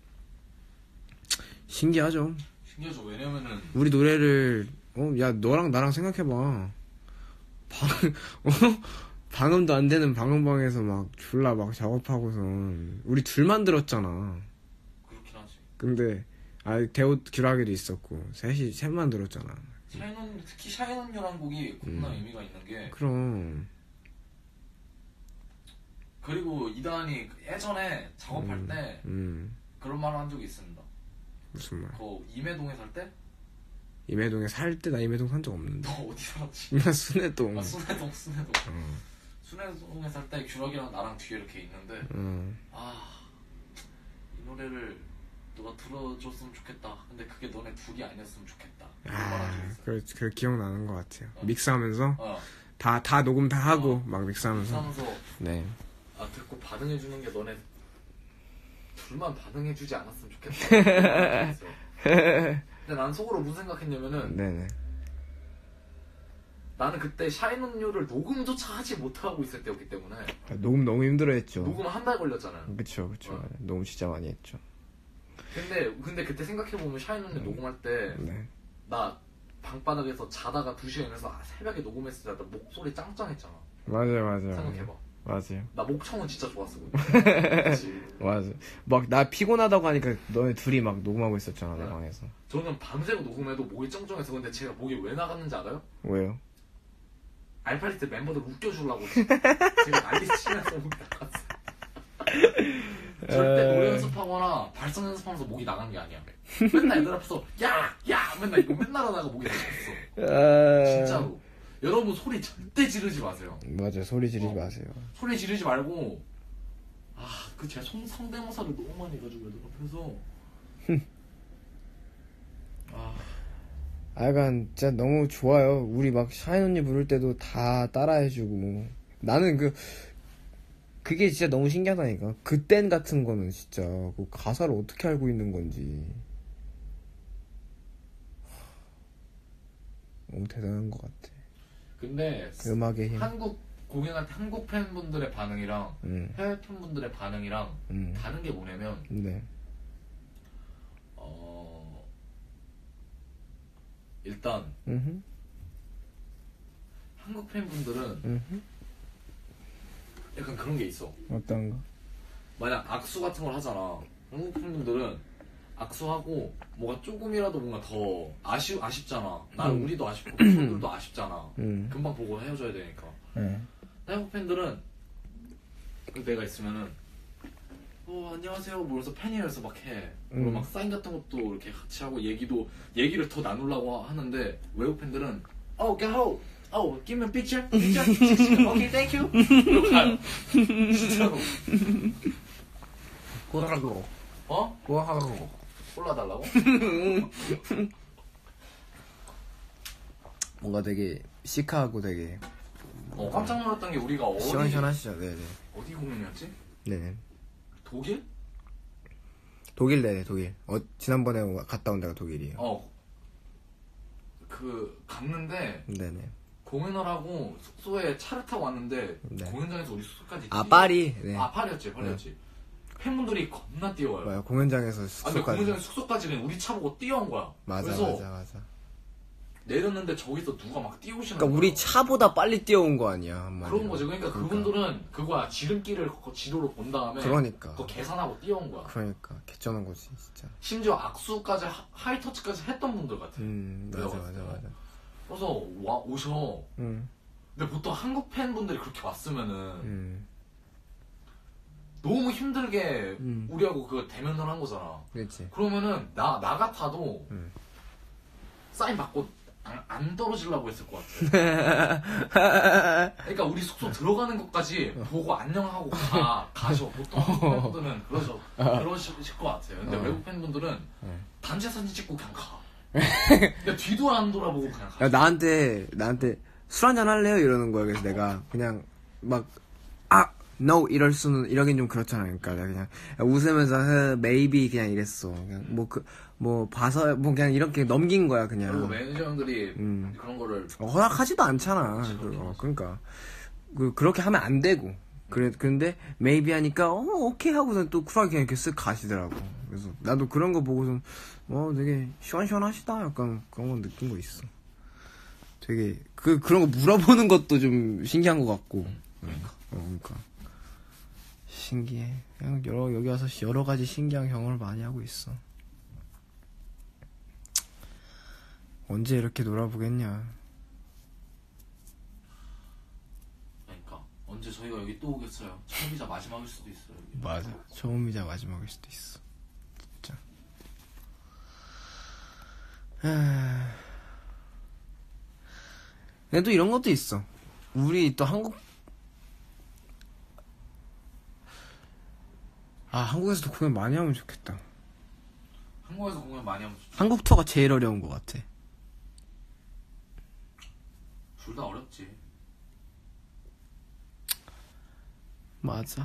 Speaker 1: 신기하죠.
Speaker 2: 신기하죠. 왜냐면은
Speaker 1: 우리 노래를 어, 야 너랑 나랑 생각해봐. 방, 어? 방음도 안 되는 방음방에서 막 졸라 막 작업하고선 우리 둘만 들었잖아.
Speaker 2: 그렇긴 하지.
Speaker 1: 근데 아 대호 규라기도 있었고 셋이 셋만 들었잖아.
Speaker 2: 샤이는 특히 샤이는요라는 곡이 겁나
Speaker 1: 음.
Speaker 2: 의미가 있는 게
Speaker 1: 그럼
Speaker 2: 그리고 이단이 예전에 작업할
Speaker 1: 음,
Speaker 2: 때
Speaker 1: 음
Speaker 2: 그런 말을 한 적이 있습니다.
Speaker 1: 무슨 말?
Speaker 2: 그 임해동에 살 때?
Speaker 1: 임해동에 살 때 나 임해동 산 적 없는데.
Speaker 2: 너 어디 살았지?
Speaker 1: 나 순회동.
Speaker 2: 아 순회동 순회동
Speaker 1: 어,
Speaker 2: 순회동에 살 때 규락이랑 나랑 뒤에 이렇게 있는데
Speaker 1: 어.
Speaker 2: 아 이 노래를 너가 들어줬으면 좋겠다. 근데 그게 너네 둘이 아니었으면 좋겠다. 그런 말한 적이
Speaker 1: 아,
Speaker 2: 있어.
Speaker 1: 그, 그 기억나는 것 같아요.
Speaker 2: 어.
Speaker 1: 믹스하면서
Speaker 2: 어.
Speaker 1: 다, 다 녹음 다 하고
Speaker 2: 어.
Speaker 1: 막 믹스하면서.
Speaker 2: 하면서
Speaker 1: 네.
Speaker 2: 아 듣고 반응해주는 게 너네 둘만 반응해주지 않았으면 좋겠다. 근데 난 속으로 무슨 생각했냐면은
Speaker 1: 네네.
Speaker 2: 나는 그때 샤이논유를 녹음조차 하지 못하고 있을 때였기 때문에
Speaker 1: 녹음 너무 힘들어했죠.
Speaker 2: 녹음 한 달 걸렸잖아요.
Speaker 1: 그쵸, 그쵸.
Speaker 2: 어.
Speaker 1: 녹음 진짜 많이 했죠.
Speaker 2: 근데 근데 그때 생각해보면 샤이논유 녹음할 때
Speaker 1: 네.
Speaker 2: 나 방바닥에서 자다가 두 시간 일어나서 새벽에 녹음했을 때 나 목소리 짱짱했잖아.
Speaker 1: 맞아요, 맞아요.
Speaker 2: 생각해봐.
Speaker 1: 맞아요.
Speaker 2: 나 목청은 진짜 좋았어. 그치?
Speaker 1: 맞아. 막 나 피곤하다고 하니까 너네 둘이 막 녹음하고 있었잖아, 내
Speaker 2: 네.
Speaker 1: 방에서.
Speaker 2: 저는 밤새고 녹음해도 목이 쩡쩡해서 근데 제가 목이 왜 나갔는지 알아요?
Speaker 1: 왜요?
Speaker 2: 알파리스 멤버들 웃겨주려고 제가 난리 치면서 목이 나갔어. 절대 노래 연습하거나 발성 연습하면서 목이 나간 게 아니야. 맨날 애들 앞에서 야! 야! 맨날 이거 맨날 하다가 목이 나갔어. 진짜로. 여러분 소리 절대 지르지 마세요.
Speaker 1: 맞아, 소리 지르지
Speaker 2: 어.
Speaker 1: 마세요.
Speaker 2: 소리 지르지 말고 아, 그 제가 성, 성대모사를 너무 많이 해가지고 애들 앞에서 아,
Speaker 1: 아, 약간 진짜 너무 좋아요. 우리 막 샤인 언니 부를 때도 다 따라해주고. 나는 그 그게 진짜 너무 신기하다니까. 그땐 같은 거는 진짜 그 가사를 어떻게 알고 있는 건지 너무 대단한 것 같아.
Speaker 2: 근데
Speaker 1: 그 음악의 힘.
Speaker 2: 한국 공연할 때 한국 팬분들의 반응이랑
Speaker 1: 음.
Speaker 2: 해외 팬분들의 반응이랑
Speaker 1: 음.
Speaker 2: 다른 게 뭐냐면
Speaker 1: 네.
Speaker 2: 어 일단
Speaker 1: 음흠.
Speaker 2: 한국 팬분들은
Speaker 1: 음흠.
Speaker 2: 약간 그런 게 있어.
Speaker 1: 어떤 거?
Speaker 2: 만약 악수 같은 걸 하잖아. 한국 팬분들은 악수하고 뭐가 조금이라도 뭔가 더 아쉬, 아쉽잖아. 나
Speaker 1: 음.
Speaker 2: 우리도 아쉽고 팬들도 아쉽잖아.
Speaker 1: 음.
Speaker 2: 금방 보고 헤어져야 되니까.
Speaker 1: 네.
Speaker 2: 한국 팬들은 내가 있으면은 어 안녕하세요 그래서 팬이어서 막 해. 그리고
Speaker 1: 음.
Speaker 2: 막 사인 같은 것도 이렇게 같이 하고 얘기도 얘기를 더 나누려고 하는데 외국 팬들은 Oh get home. Oh give me a picture. picture. Okay thank you. 이러고 가요. 진짜로.
Speaker 1: 꼬라고.
Speaker 2: 어?
Speaker 1: 꼬라고.
Speaker 2: 골라달라고?
Speaker 1: 뭔가 되게 시크하고 되게
Speaker 2: 어 깜짝 놀랐던 게 우리가 어디
Speaker 1: 시원시원하시죠. 네네.
Speaker 2: 어디 공연이었지?
Speaker 1: 네네.
Speaker 2: 독일?
Speaker 1: 독일 네네 독일. 어 지난번에 갔다 온 데가 독일이에요.
Speaker 2: 어. 그 갔는데
Speaker 1: 네네.
Speaker 2: 공연을 하고 숙소에 차를 타고 왔는데
Speaker 1: 네.
Speaker 2: 공연장에서 우리 숙소까지
Speaker 1: 아
Speaker 2: 뛰어-
Speaker 1: 파리. 네.
Speaker 2: 아 파리였지 파리였지. 팬분들이 겁나 뛰어와요.
Speaker 1: 뭐야 공연장에서
Speaker 2: 아, 근데
Speaker 1: 숙소까지.
Speaker 2: 공연장 숙소까지 그냥 우리 차 보고 뛰어온 거야.
Speaker 1: 맞아
Speaker 2: 그래서
Speaker 1: 맞아 맞아.
Speaker 2: 내렸는데 저기서 누가 막 뛰어오시는
Speaker 1: 그러니까
Speaker 2: 거야.
Speaker 1: 우리 차보다 빨리 뛰어온 거 아니야 한마디로.
Speaker 2: 그런 거지. 그러니까, 그분들은 그거야 지름길을 그 지도로 본 다음에
Speaker 1: 그러니까.
Speaker 2: 그거 계산하고 뛰어온 거야.
Speaker 1: 그러니까 개쩌는 거지 진짜.
Speaker 2: 심지어 악수까지 하, 하이터치까지 했던 분들 같아.
Speaker 1: 음 맞아
Speaker 2: 내가
Speaker 1: 맞아
Speaker 2: 봤을 때.
Speaker 1: 맞아.
Speaker 2: 그래서 와 오셔.
Speaker 1: 음.
Speaker 2: 근데 보통 한국 팬분들이 그렇게 왔으면은
Speaker 1: 음.
Speaker 2: 너무 힘들게
Speaker 1: 음.
Speaker 2: 우리하고 그 대면을 한 거잖아.
Speaker 1: 그렇지.
Speaker 2: 그러면은 나, 나 같아도
Speaker 1: 음.
Speaker 2: 사인 받고 안, 안 떨어지려고 했을 것 같아. 그러니까 우리 숙소 들어가는 것까지 보고 안녕하고 가, 가셔. 보통 한국 팬분들은 그러셔, 그러실 것 같아요. 근데
Speaker 1: 어.
Speaker 2: 외국 팬분들은
Speaker 1: 네.
Speaker 2: 단체 사진 찍고 그냥 가. 근데 뒤도 안 돌아보고 그냥 가.
Speaker 1: 야, 나한테 나한테 술 한잔 할래요 이러는 거야. 그래서 내가 그냥 막 아 no 이럴 수는 이러긴 좀 그렇잖아. 그러니까 내가 그냥 웃으면서 어, maybe 그냥 이랬어. 그냥 뭐 그 뭐 봐서 뭐 그냥 이렇게 넘긴 거야
Speaker 2: 그리고
Speaker 1: 그냥.
Speaker 2: 매니저 형들이
Speaker 1: 음.
Speaker 2: 그런 거를
Speaker 1: 어, 허락하지도 않잖아.
Speaker 2: 그렇지,
Speaker 1: 그, 어,
Speaker 2: 그렇지.
Speaker 1: 그러니까 그 그렇게 하면 안 되고. 그래 그런데 maybe 하니까 어 오케이 하고선 또 쿨하게 그냥 이렇게 쓱 가시더라고. 그래서 나도 그런 거 보고선 어 되게 시원시원하시다 약간 그런 거 느낀 거 있어. 되게 그 그런 거 물어보는 것도 좀 신기한 것 같고. 응. 어, 그러니까 신기해. 그냥 여러 여기 와서 여러 가지 신기한 경험을 많이 하고 있어. 언제 이렇게 놀아보겠냐.
Speaker 2: 그러니까 언제 저희가 여기 또 오겠어요. 처음이자 마지막일 수도 있어요. 여기.
Speaker 1: 맞아. 처음이자 마지막일 수도 있어. 진짜. 하... 근데 또 이런 것도 있어. 우리 또 한국 아 한국에서도 공연 많이 하면 좋겠다.
Speaker 2: 한국에서 공연 많이 하면 좋죠.
Speaker 1: 한국 투어가 제일 어려운 것 같아.
Speaker 2: 둘 다 어렵지.
Speaker 1: 맞아.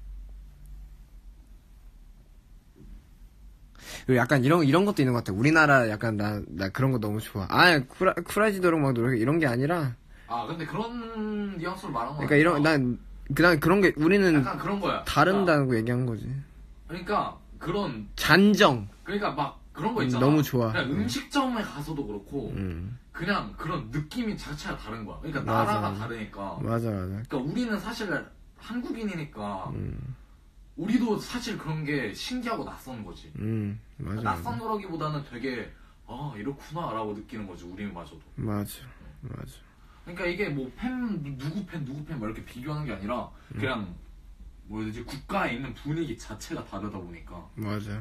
Speaker 1: 그리고 약간 이런 이런 것도 있는 것 같아. 우리나라 약간 나 나 그런 거 너무 좋아. 아 쿠라 쿠라지도록 막 노래 이런 게 아니라.
Speaker 2: 아 근데 그런 뉘앙스로 말한 거
Speaker 1: 그러니까 이런 난 그냥 그런 게 우리는
Speaker 2: 약간 그런 거야.
Speaker 1: 다른다고 얘기한 거지.
Speaker 2: 그러니까 그런
Speaker 1: 잔정.
Speaker 2: 그러니까 막 그런 거
Speaker 1: 음,
Speaker 2: 있잖아.
Speaker 1: 너무 좋아.
Speaker 2: 그냥
Speaker 1: 음.
Speaker 2: 음식점에 가서도 그렇고
Speaker 1: 음.
Speaker 2: 그냥 그런 느낌이 자체가 다른 거야. 그러니까
Speaker 1: 맞아.
Speaker 2: 나라가 다르니까.
Speaker 1: 맞아 맞아.
Speaker 2: 그러니까 우리는 사실 한국인이니까
Speaker 1: 음.
Speaker 2: 우리도 사실 그런 게 신기하고 낯선 거지.
Speaker 1: 음. 맞아
Speaker 2: 낯선
Speaker 1: 맞아.
Speaker 2: 거라기보다는 되게 아 이렇구나라고 느끼는 거지 우리마저도.
Speaker 1: 맞아 맞아.
Speaker 2: 그러니까 이게 뭐 팬 누구 팬 누구 팬 막 이렇게 비교하는 게 아니라 그냥 뭐지 국가에 있는 분위기 자체가 다르다 보니까.
Speaker 1: 맞아.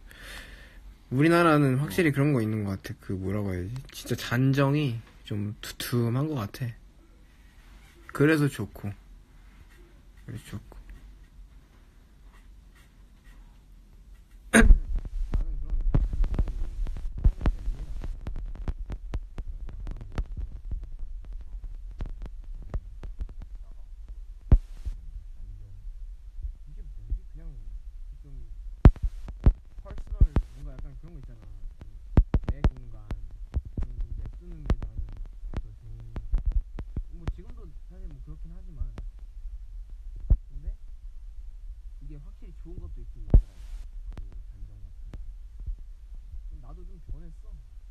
Speaker 1: 우리나라는 확실히 그런 거 있는 것 같아. 그 뭐라고 해야지? 진짜 잔정이 좀 두툼한 것 같아. 그래서 좋고. 그래서 좋고. 좋은 것도 있긴 있더라. 그 잔정 같은 거. 나도 좀 변했어.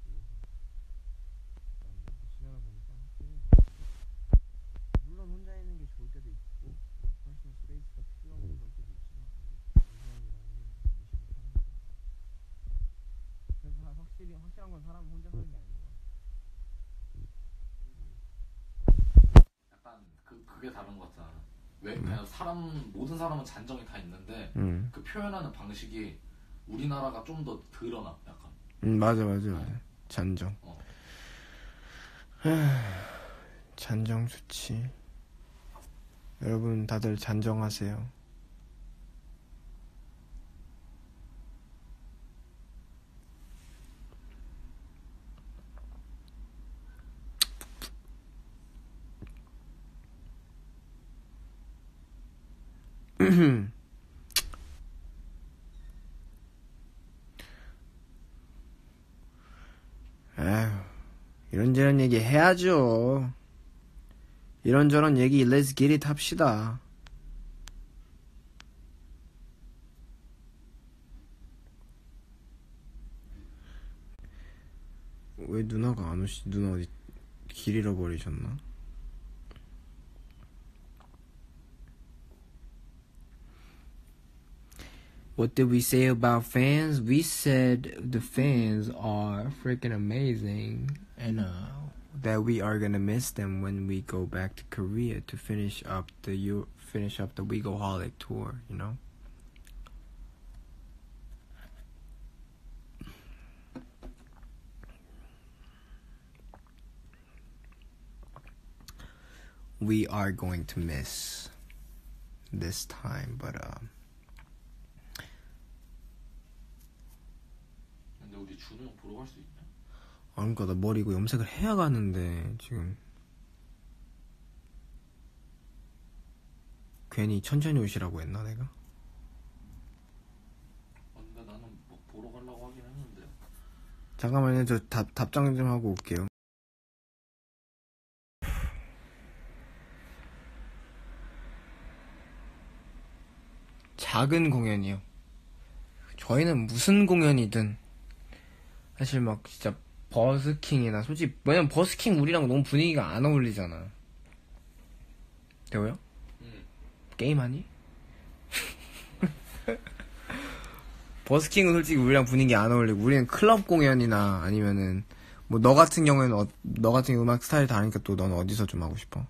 Speaker 1: 지나다 보니까 확실히 물론 혼자 있는 게 좋을 때도 있고 퍼스널 스페이스가 필요하고 그럴 때도 있지만 인생이라는 게 무시 못하는 거야. 그래서 확실히 확실한 건 사람은 혼자 사는 게 아닌 거야.
Speaker 2: 약간 그 그게 다른 것 같잖아. 왜 그냥 사람 모든 사람은 잔정이 다 있는데
Speaker 1: 음.
Speaker 2: 그 표현하는 방식이 우리나라가 좀 더 드러나 약간.
Speaker 1: 음 맞아 맞아 맞아. 잔정.
Speaker 2: 어.
Speaker 1: 잔정 좋지. 여러분 다들 잔정하세요. 에휴, 이런저런 얘기 해야죠. 이런저런 얘기 Let's get it 합시다. 왜 누나가 안 오시? 누나 어디 길 잃어버리셨나? What did we say about fans? We said the fans are freaking amazing and uh that we are gonna miss them when we go back to Korea to finish up the U finish up the Wegoholic tour, you know? We are going to miss this time, but uh
Speaker 2: 근데 우리 준우 형 보러 갈 수 있냐?
Speaker 1: 아, 그러니까 나 머리 이거 염색을 해야 가는데 지금 괜히 천천히 오시라고 했나 내가?
Speaker 2: 아, 근데 나는 뭐 보러 가려고 하긴 했는데.
Speaker 1: 잠깐만요. 저 답, 답장 좀 하고 올게요. 작은 공연이요. 저희는 무슨 공연이든 사실 막 진짜 버스킹이나 솔직히 왜냐면 버스킹 우리랑 너무 분위기가 안 어울리잖아. 대호야?
Speaker 2: 응.
Speaker 1: 게임하니? 버스킹은 솔직히 우리랑 분위기 안 어울리고 우리는 클럽 공연이나 아니면은 뭐 너 같은 경우에는 어, 너 같은 음악 스타일이 다르니까 또 넌 어디서 좀 하고 싶어?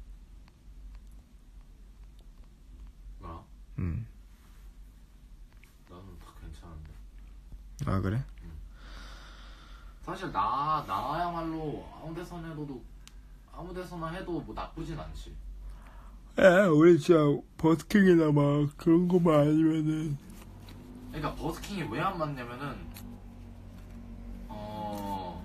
Speaker 2: 나?
Speaker 1: 음.
Speaker 2: 나는 다 괜찮은데.
Speaker 1: 아 그래?
Speaker 2: 사실 나 나야말로 아무 데서나 해도 아무 데서나 해도 뭐 나쁘진 않지.
Speaker 1: 에 우리 진짜 버스킹이나 막 그런 거만 아니면은
Speaker 2: 그러니까 버스킹이 왜 안 맞냐면은 어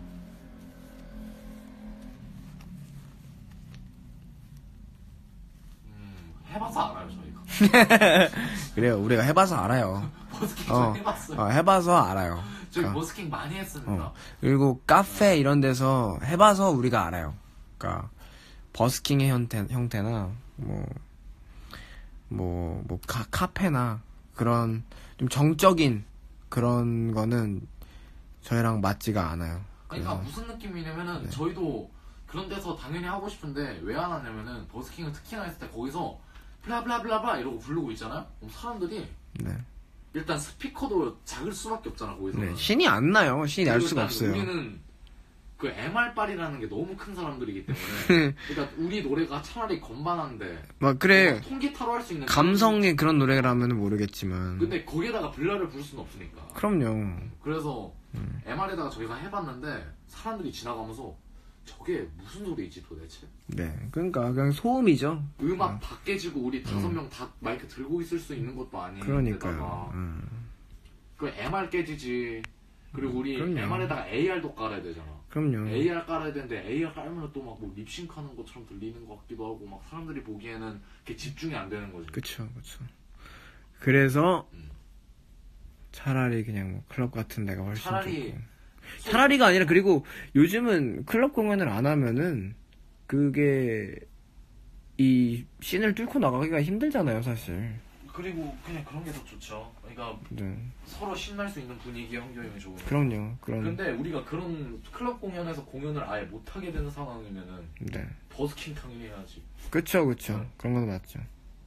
Speaker 2: 음, 해봐서 알아요 저희가.
Speaker 1: 그래요. 우리가 해봐서 알아요.
Speaker 2: 버스킹
Speaker 1: 어,
Speaker 2: 저 해봤어요.
Speaker 1: 어, 해봐서 알아요.
Speaker 2: 저희
Speaker 1: 어.
Speaker 2: 버스킹 많이 했으니까.
Speaker 1: 어. 그리고 카페 이런 데서 해봐서 우리가 알아요. 그러니까 버스킹의 형태, 형태나 뭐 뭐, 뭐, 카, 카페나 그런 좀 정적인 그런 거는 저희랑 맞지가 않아요.
Speaker 2: 그러니까
Speaker 1: 그래서,
Speaker 2: 무슨 느낌이냐면은
Speaker 1: 네.
Speaker 2: 저희도 그런 데서 당연히 하고 싶은데 왜 안 하냐면은 버스킹을 특히나 했을 때 거기서 블라블라블라블라 이러고 부르고 있잖아요. 그럼 사람들이
Speaker 1: 네.
Speaker 2: 일단 스피커도 작을 수밖에 없잖아 거기서.
Speaker 1: 네. 신이 안 나요. 신이 날 수가 없어요.
Speaker 2: 우리는 그 엠알빨이라는 게 너무 큰 사람들이기 때문에 그러니까 우리 노래가 차라리 건반한데
Speaker 1: 막 그래
Speaker 2: 막 통기타로 할 수 있는
Speaker 1: 감성의 그런 노래라면 모르겠지만
Speaker 2: 근데 거기에다가 블라를 부를 수는 없으니까
Speaker 1: 그럼요.
Speaker 2: 그래서
Speaker 1: 음.
Speaker 2: 엠알에다가 저희가 해봤는데 사람들이 지나가면서 저게 무슨 소리지 도대체?
Speaker 1: 네, 그러니까 그냥 소음이죠.
Speaker 2: 음악 다 깨지고 우리 다섯 명 다 마이크 들고 있을 수 있는 것도 아닌데다가
Speaker 1: 그러니까요. 음.
Speaker 2: 그 엠알 깨지지. 그리고 우리
Speaker 1: 그럼요.
Speaker 2: 엠알에다가 에이알도 깔아야 되잖아.
Speaker 1: 그럼요.
Speaker 2: 에이알 깔아야 되는데 에이알 깔면 또 막 뭐 립싱크하는 것처럼 들리는 것 같기도 하고 막 사람들이 보기에는 그게 집중이 안 되는 거지.
Speaker 1: 그쵸, 그쵸. 그래서
Speaker 2: 음.
Speaker 1: 차라리 그냥 뭐 클럽 같은 데가 훨씬
Speaker 2: 차라리
Speaker 1: 좋고. 차라리가 아니라 그리고 요즘은 클럽 공연을 안 하면은 그게 이 씬을 뚫고 나가기가 힘들잖아요, 사실.
Speaker 2: 그리고 그냥 그런 게 더 좋죠. 그러니까
Speaker 1: 네.
Speaker 2: 서로 신날 수 있는 분위기 환경이 좋은.
Speaker 1: 그럼요. 그런.
Speaker 2: 근데 우리가 그런 클럽 공연에서 공연을 아예 못 하게 되는 상황이면은
Speaker 1: 네.
Speaker 2: 버스킹 당연히 해야지.
Speaker 1: 그쵸, 그쵸.
Speaker 2: 네.
Speaker 1: 그런 건 맞죠.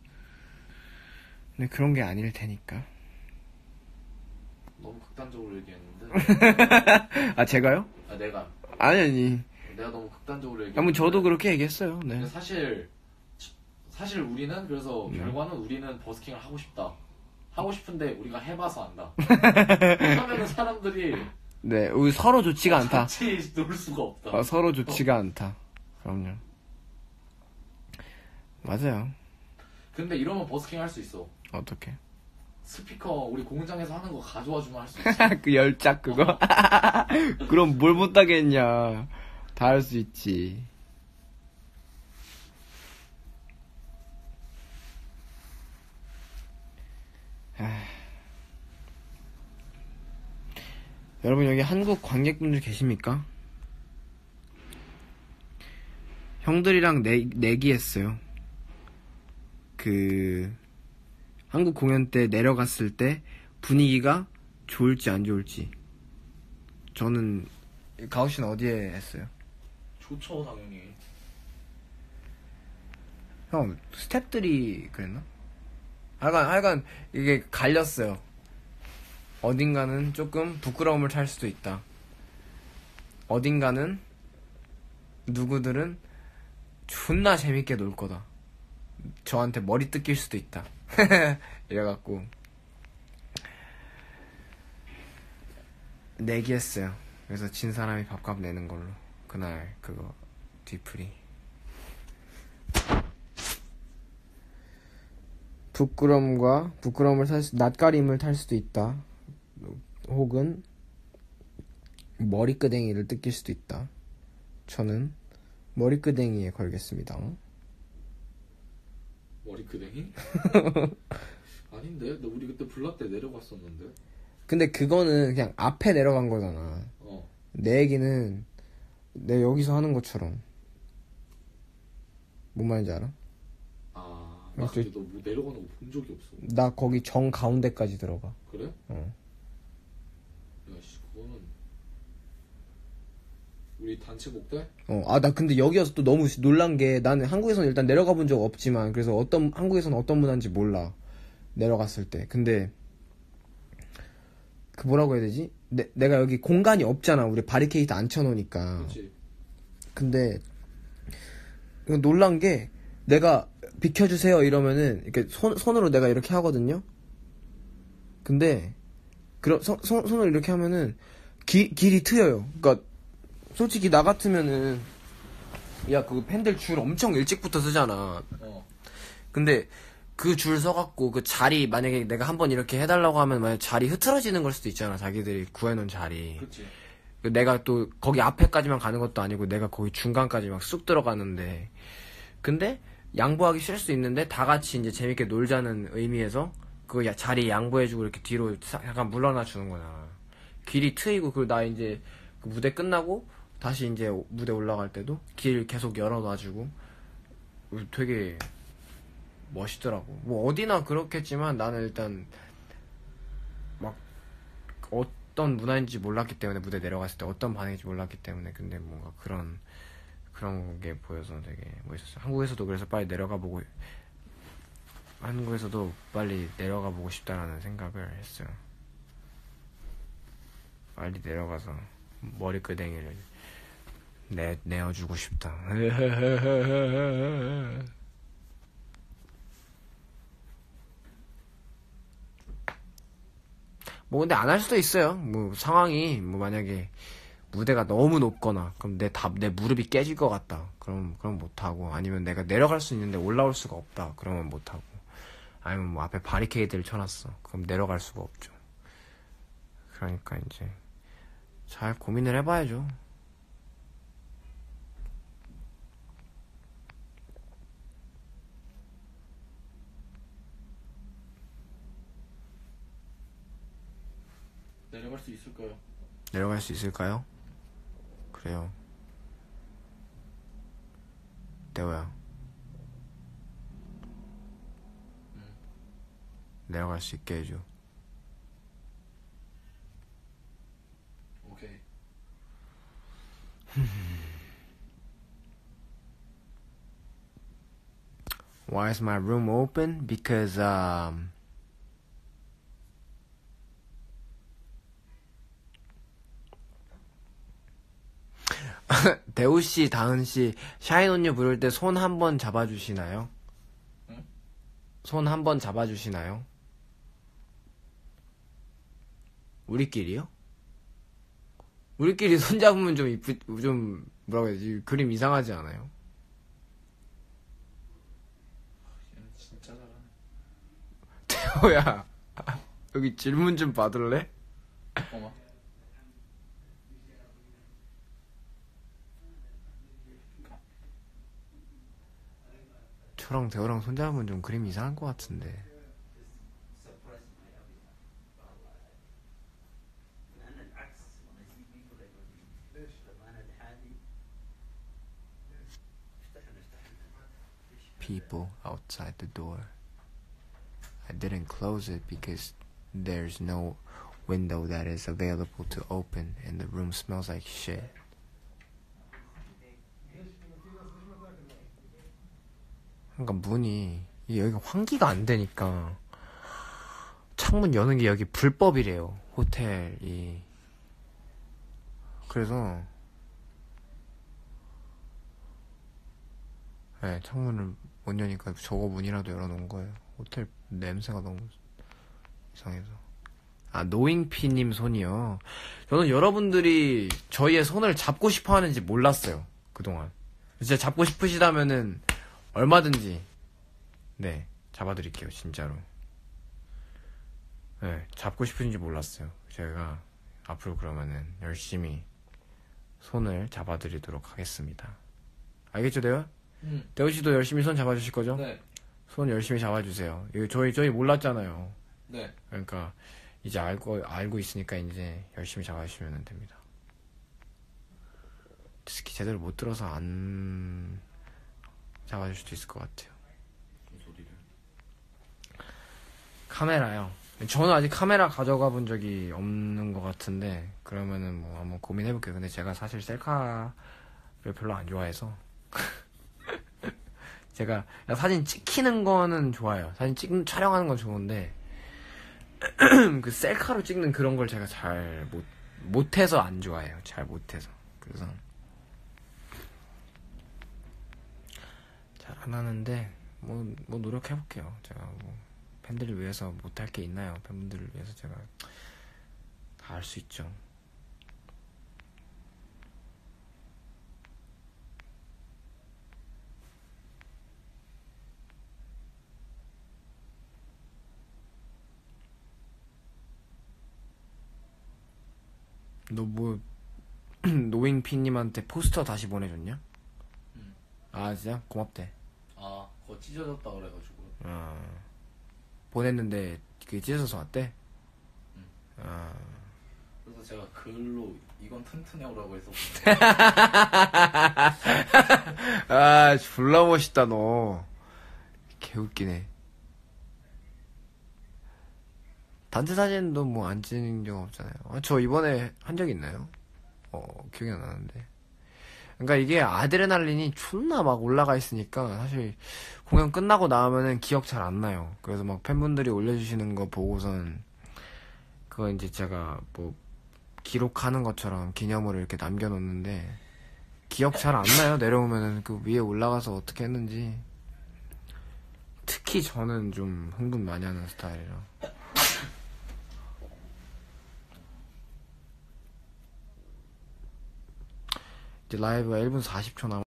Speaker 1: 근데 그런 게 아닐 테니까.
Speaker 2: 너무 극단적으로 얘기했는데.
Speaker 1: 아, 제가요?
Speaker 2: 아 내가
Speaker 1: 아니, 아니.
Speaker 2: 내가 너무 극단적으로 얘기했는데.
Speaker 1: 아, 뭐 저도 그렇게 얘기했어요. 네.
Speaker 2: 근데 사실 사실 우리는 그래서
Speaker 1: 네.
Speaker 2: 결과는 우리는 버스킹을 하고 싶다. 하고 싶은데 우리가 해봐서 안다. 하면은 사람들이
Speaker 1: 네, 우리 서로 좋지가 않다.
Speaker 2: 같이 놀 수가 없다.
Speaker 1: 어, 서로 좋지가 않다. 그럼요. 맞아요.
Speaker 2: 근데 이러면 버스킹 할 수 있어.
Speaker 1: 어떻게?
Speaker 2: 스피커 우리 공장에서 하는 거 가져와 주면 할 수 있어.
Speaker 1: 그 열짝 그거? 그럼 뭘 못하겠냐. 다 할 수 있지. 아... 여러분 여기 한국 관객분들 계십니까? 형들이랑 내, 내기했어요. 그 한국 공연 때 내려갔을 때 분위기가 좋을지 안 좋을지. 저는 가오씨는 어디에 했어요?
Speaker 2: 좋죠 당연히.
Speaker 1: 형 스탭들이 그랬나? 하여간 하여간 이게 갈렸어요. 어딘가는 조금 부끄러움을 탈 수도 있다. 어딘가는 누구들은 존나 재밌게 놀 거다. 저한테 머리 뜯길 수도 있다. 이래갖고 내기했어요. 그래서 진 사람이 밥값 내는 걸로. 그날 그거 뒤풀이. 부끄러움과 부끄러움을 탈 수, 낯가림을 탈 수도 있다. 혹은 머리끄댕이를 뜯길 수도 있다. 저는 머리끄댕이에 걸겠습니다.
Speaker 2: 머리끄댕이? 아닌데? 너 우리 그때 블라 때 내려갔었는데.
Speaker 1: 근데 그거는 그냥 앞에 내려간 거잖아.
Speaker 2: 어.
Speaker 1: 내 얘기는 내 여기서 하는 것처럼. 뭔 말인지 알아?
Speaker 2: 아, 나 근데 너 뭐 내려가는 거 본 적이 없어.
Speaker 1: 나 거기 정 가운데까지 들어가.
Speaker 2: 그래?
Speaker 1: 어.
Speaker 2: 야씨, 그거는 우리 단체복 때?
Speaker 1: 어, 아, 나 근데 여기 와서 또 너무 놀란 게 나는 한국에서는 일단 내려가 본 적 없지만 그래서 어떤, 한국에서는 어떤 문화인지 몰라. 내려갔을 때. 근데 그 뭐라고 해야 되지? 내, 내가 여기 공간이 없잖아. 우리 바리케이트 안 쳐놓으니까.
Speaker 2: 그치.
Speaker 1: 근데 이거 놀란 게 내가 비켜주세요 이러면은 이렇게 손, 손으로 내가 이렇게 하거든요. 근데 그럼 손, 손, 손을 이렇게 하면은 기, 길이 트여요. 그러니까 솔직히 나 같으면은 야 그 팬들 줄 엄청 일찍부터 쓰잖아.
Speaker 2: 어.
Speaker 1: 근데 그 줄 서갖고 그 자리 만약에 내가 한번 이렇게 해달라고 하면 만약 자리 흐트러지는 걸 수도 있잖아. 자기들이 구해놓은 자리.
Speaker 2: 그치.
Speaker 1: 내가 또 거기 앞에까지만 가는 것도 아니고 내가 거기 중간까지 막 쑥 들어가는데 근데 양보하기 싫을 수 있는데 다 같이 이제 재밌게 놀자는 의미에서 그 야- 자리 양보해주고 이렇게 뒤로 사- 약간 물러나 주는 거잖아. 길이 트이고 그리고 나 이제 그 무대 끝나고 다시 이제 무대 올라갈 때도 길 계속 열어놔주고 되게 멋있더라고. 뭐 어디나 그렇겠지만 나는 일단 막 어떤 문화인지 몰랐기 때문에 무대 내려갔을 때 어떤 반응인지 몰랐기 때문에 근데 뭔가 그런 그런 게 보여서 되게 멋있었어요. 한국에서도 그래서 빨리 내려가 보고 한국에서도 빨리 내려가 보고 싶다라는 생각을 했어요. 빨리 내려가서 머리끄댕이를 내, 내어주고 싶다. 뭐 근데 안 할 수도 있어요. 뭐 상황이 뭐 만약에 무대가 너무 높거나 그럼 내 답, 내 무릎이 깨질 것 같다. 그럼 그럼 못 하고 아니면 내가 내려갈 수 있는데 올라올 수가 없다. 그러면 못 하고 아니면 뭐 앞에 바리케이드를 쳐놨어. 그럼 내려갈 수가 없죠. 그러니까 이제 잘 고민을 해봐야죠.
Speaker 2: 내려갈 수 있을까요?
Speaker 1: 내려갈 수 있을까요? 그래요. 대호야.
Speaker 2: 응.
Speaker 1: 내려갈 수 있게 해줘.
Speaker 2: 오케이.
Speaker 1: Why is my room open? Because um 대우씨, 다은씨, 샤인온유 부를 때 손 한 번 잡아주시나요?
Speaker 2: 응?
Speaker 1: 손 한 번 잡아주시나요? 우리끼리요? 우리끼리 손 잡으면 좀 이쁘, 좀, 뭐라고 해야지, 그림 이상하지 않아요?
Speaker 2: 얘는 진짜 잘하네.
Speaker 1: 대호야, 여기 질문 좀 받을래?
Speaker 2: 어머.
Speaker 1: 저랑 대호랑 손 잡으면 좀 그림 이상할 것 같은데. People outside the door. I didn't close it because there's no window that is available to open and the room smells like shit. 그러니까 문이 여기가 환기가 안 되니까 창문 여는 게 여기 불법이래요. 호텔이. 그래서 네, 창문을 못 여니까 저거 문이라도 열어놓은 거예요. 호텔 냄새가 너무 이상해서. 아, 노잉피님 손이요. 저는 여러분들이 저희의 손을 잡고 싶어 하는지 몰랐어요. 그동안. 진짜 잡고 싶으시다면은 얼마든지 네 잡아드릴게요. 진짜로. 네, 잡고 싶은지 몰랐어요. 제가 앞으로 그러면은 열심히 손을 잡아드리도록 하겠습니다. 알겠죠, 대호?
Speaker 2: 응.
Speaker 1: 대호씨도 열심히 손 잡아주실 거죠?
Speaker 2: 네.
Speaker 1: 손 열심히 잡아주세요. 이거 저희 저희 몰랐잖아요.
Speaker 2: 네.
Speaker 1: 그러니까 이제 알고 알고 있으니까 이제 열심히 잡아주시면 됩니다. 특히 제대로 못 들어서 안 잡아줄 수도 있을 것 같아요.
Speaker 2: 무슨 소리를?
Speaker 1: 카메라요. 저는 아직 카메라 가져가 본 적이 없는 것 같은데 그러면은 뭐 한번 고민해볼게요. 근데 제가 사실 셀카를 별로 안 좋아해서 제가 사진 찍히는 거는 좋아요. 사진 찍 촬영하는 건 좋은데 그 셀카로 찍는 그런 걸 제가 잘 못 못해서 안 좋아해요. 잘 못해서. 그래서 잘 안 하는데 뭐 뭐 노력해볼게요. 제가 뭐 팬들을 위해서 못할 게 있나요? 팬분들을 위해서 제가 다 할 수 있죠. 너 뭐 노잉피님한테 포스터 다시 보내줬냐?
Speaker 2: 응.
Speaker 1: 아 진짜? 고맙대.
Speaker 2: 아, 그거 찢어졌다 그래가지고.
Speaker 1: 아 보냈는데 그게 찢어져서 왔대?
Speaker 2: 응.
Speaker 1: 아
Speaker 2: 그래서 제가 글로 이건 튼튼해 오라고 해서.
Speaker 1: 아, 졸라 멋있다, 너. 개웃기네. 단체 사진도 뭐 안 찍는 적 없잖아요. 아, 저 이번에 한 적 있나요? 어, 기억이 안 나는데. 그러니까 이게 아드레날린이 존나 막 올라가 있으니까 사실 공연 끝나고 나오면은 기억 잘 안 나요. 그래서 막 팬분들이 올려주시는 거 보고선 그거 이제 제가 뭐 기록하는 것처럼 기념으로 이렇게 남겨놓는데 기억 잘 안 나요. 내려오면은 그 위에 올라가서 어떻게 했는지. 특히 저는 좀 흥분 많이 하는 스타일이라. 이제 라이브가 일 분 사십 초 남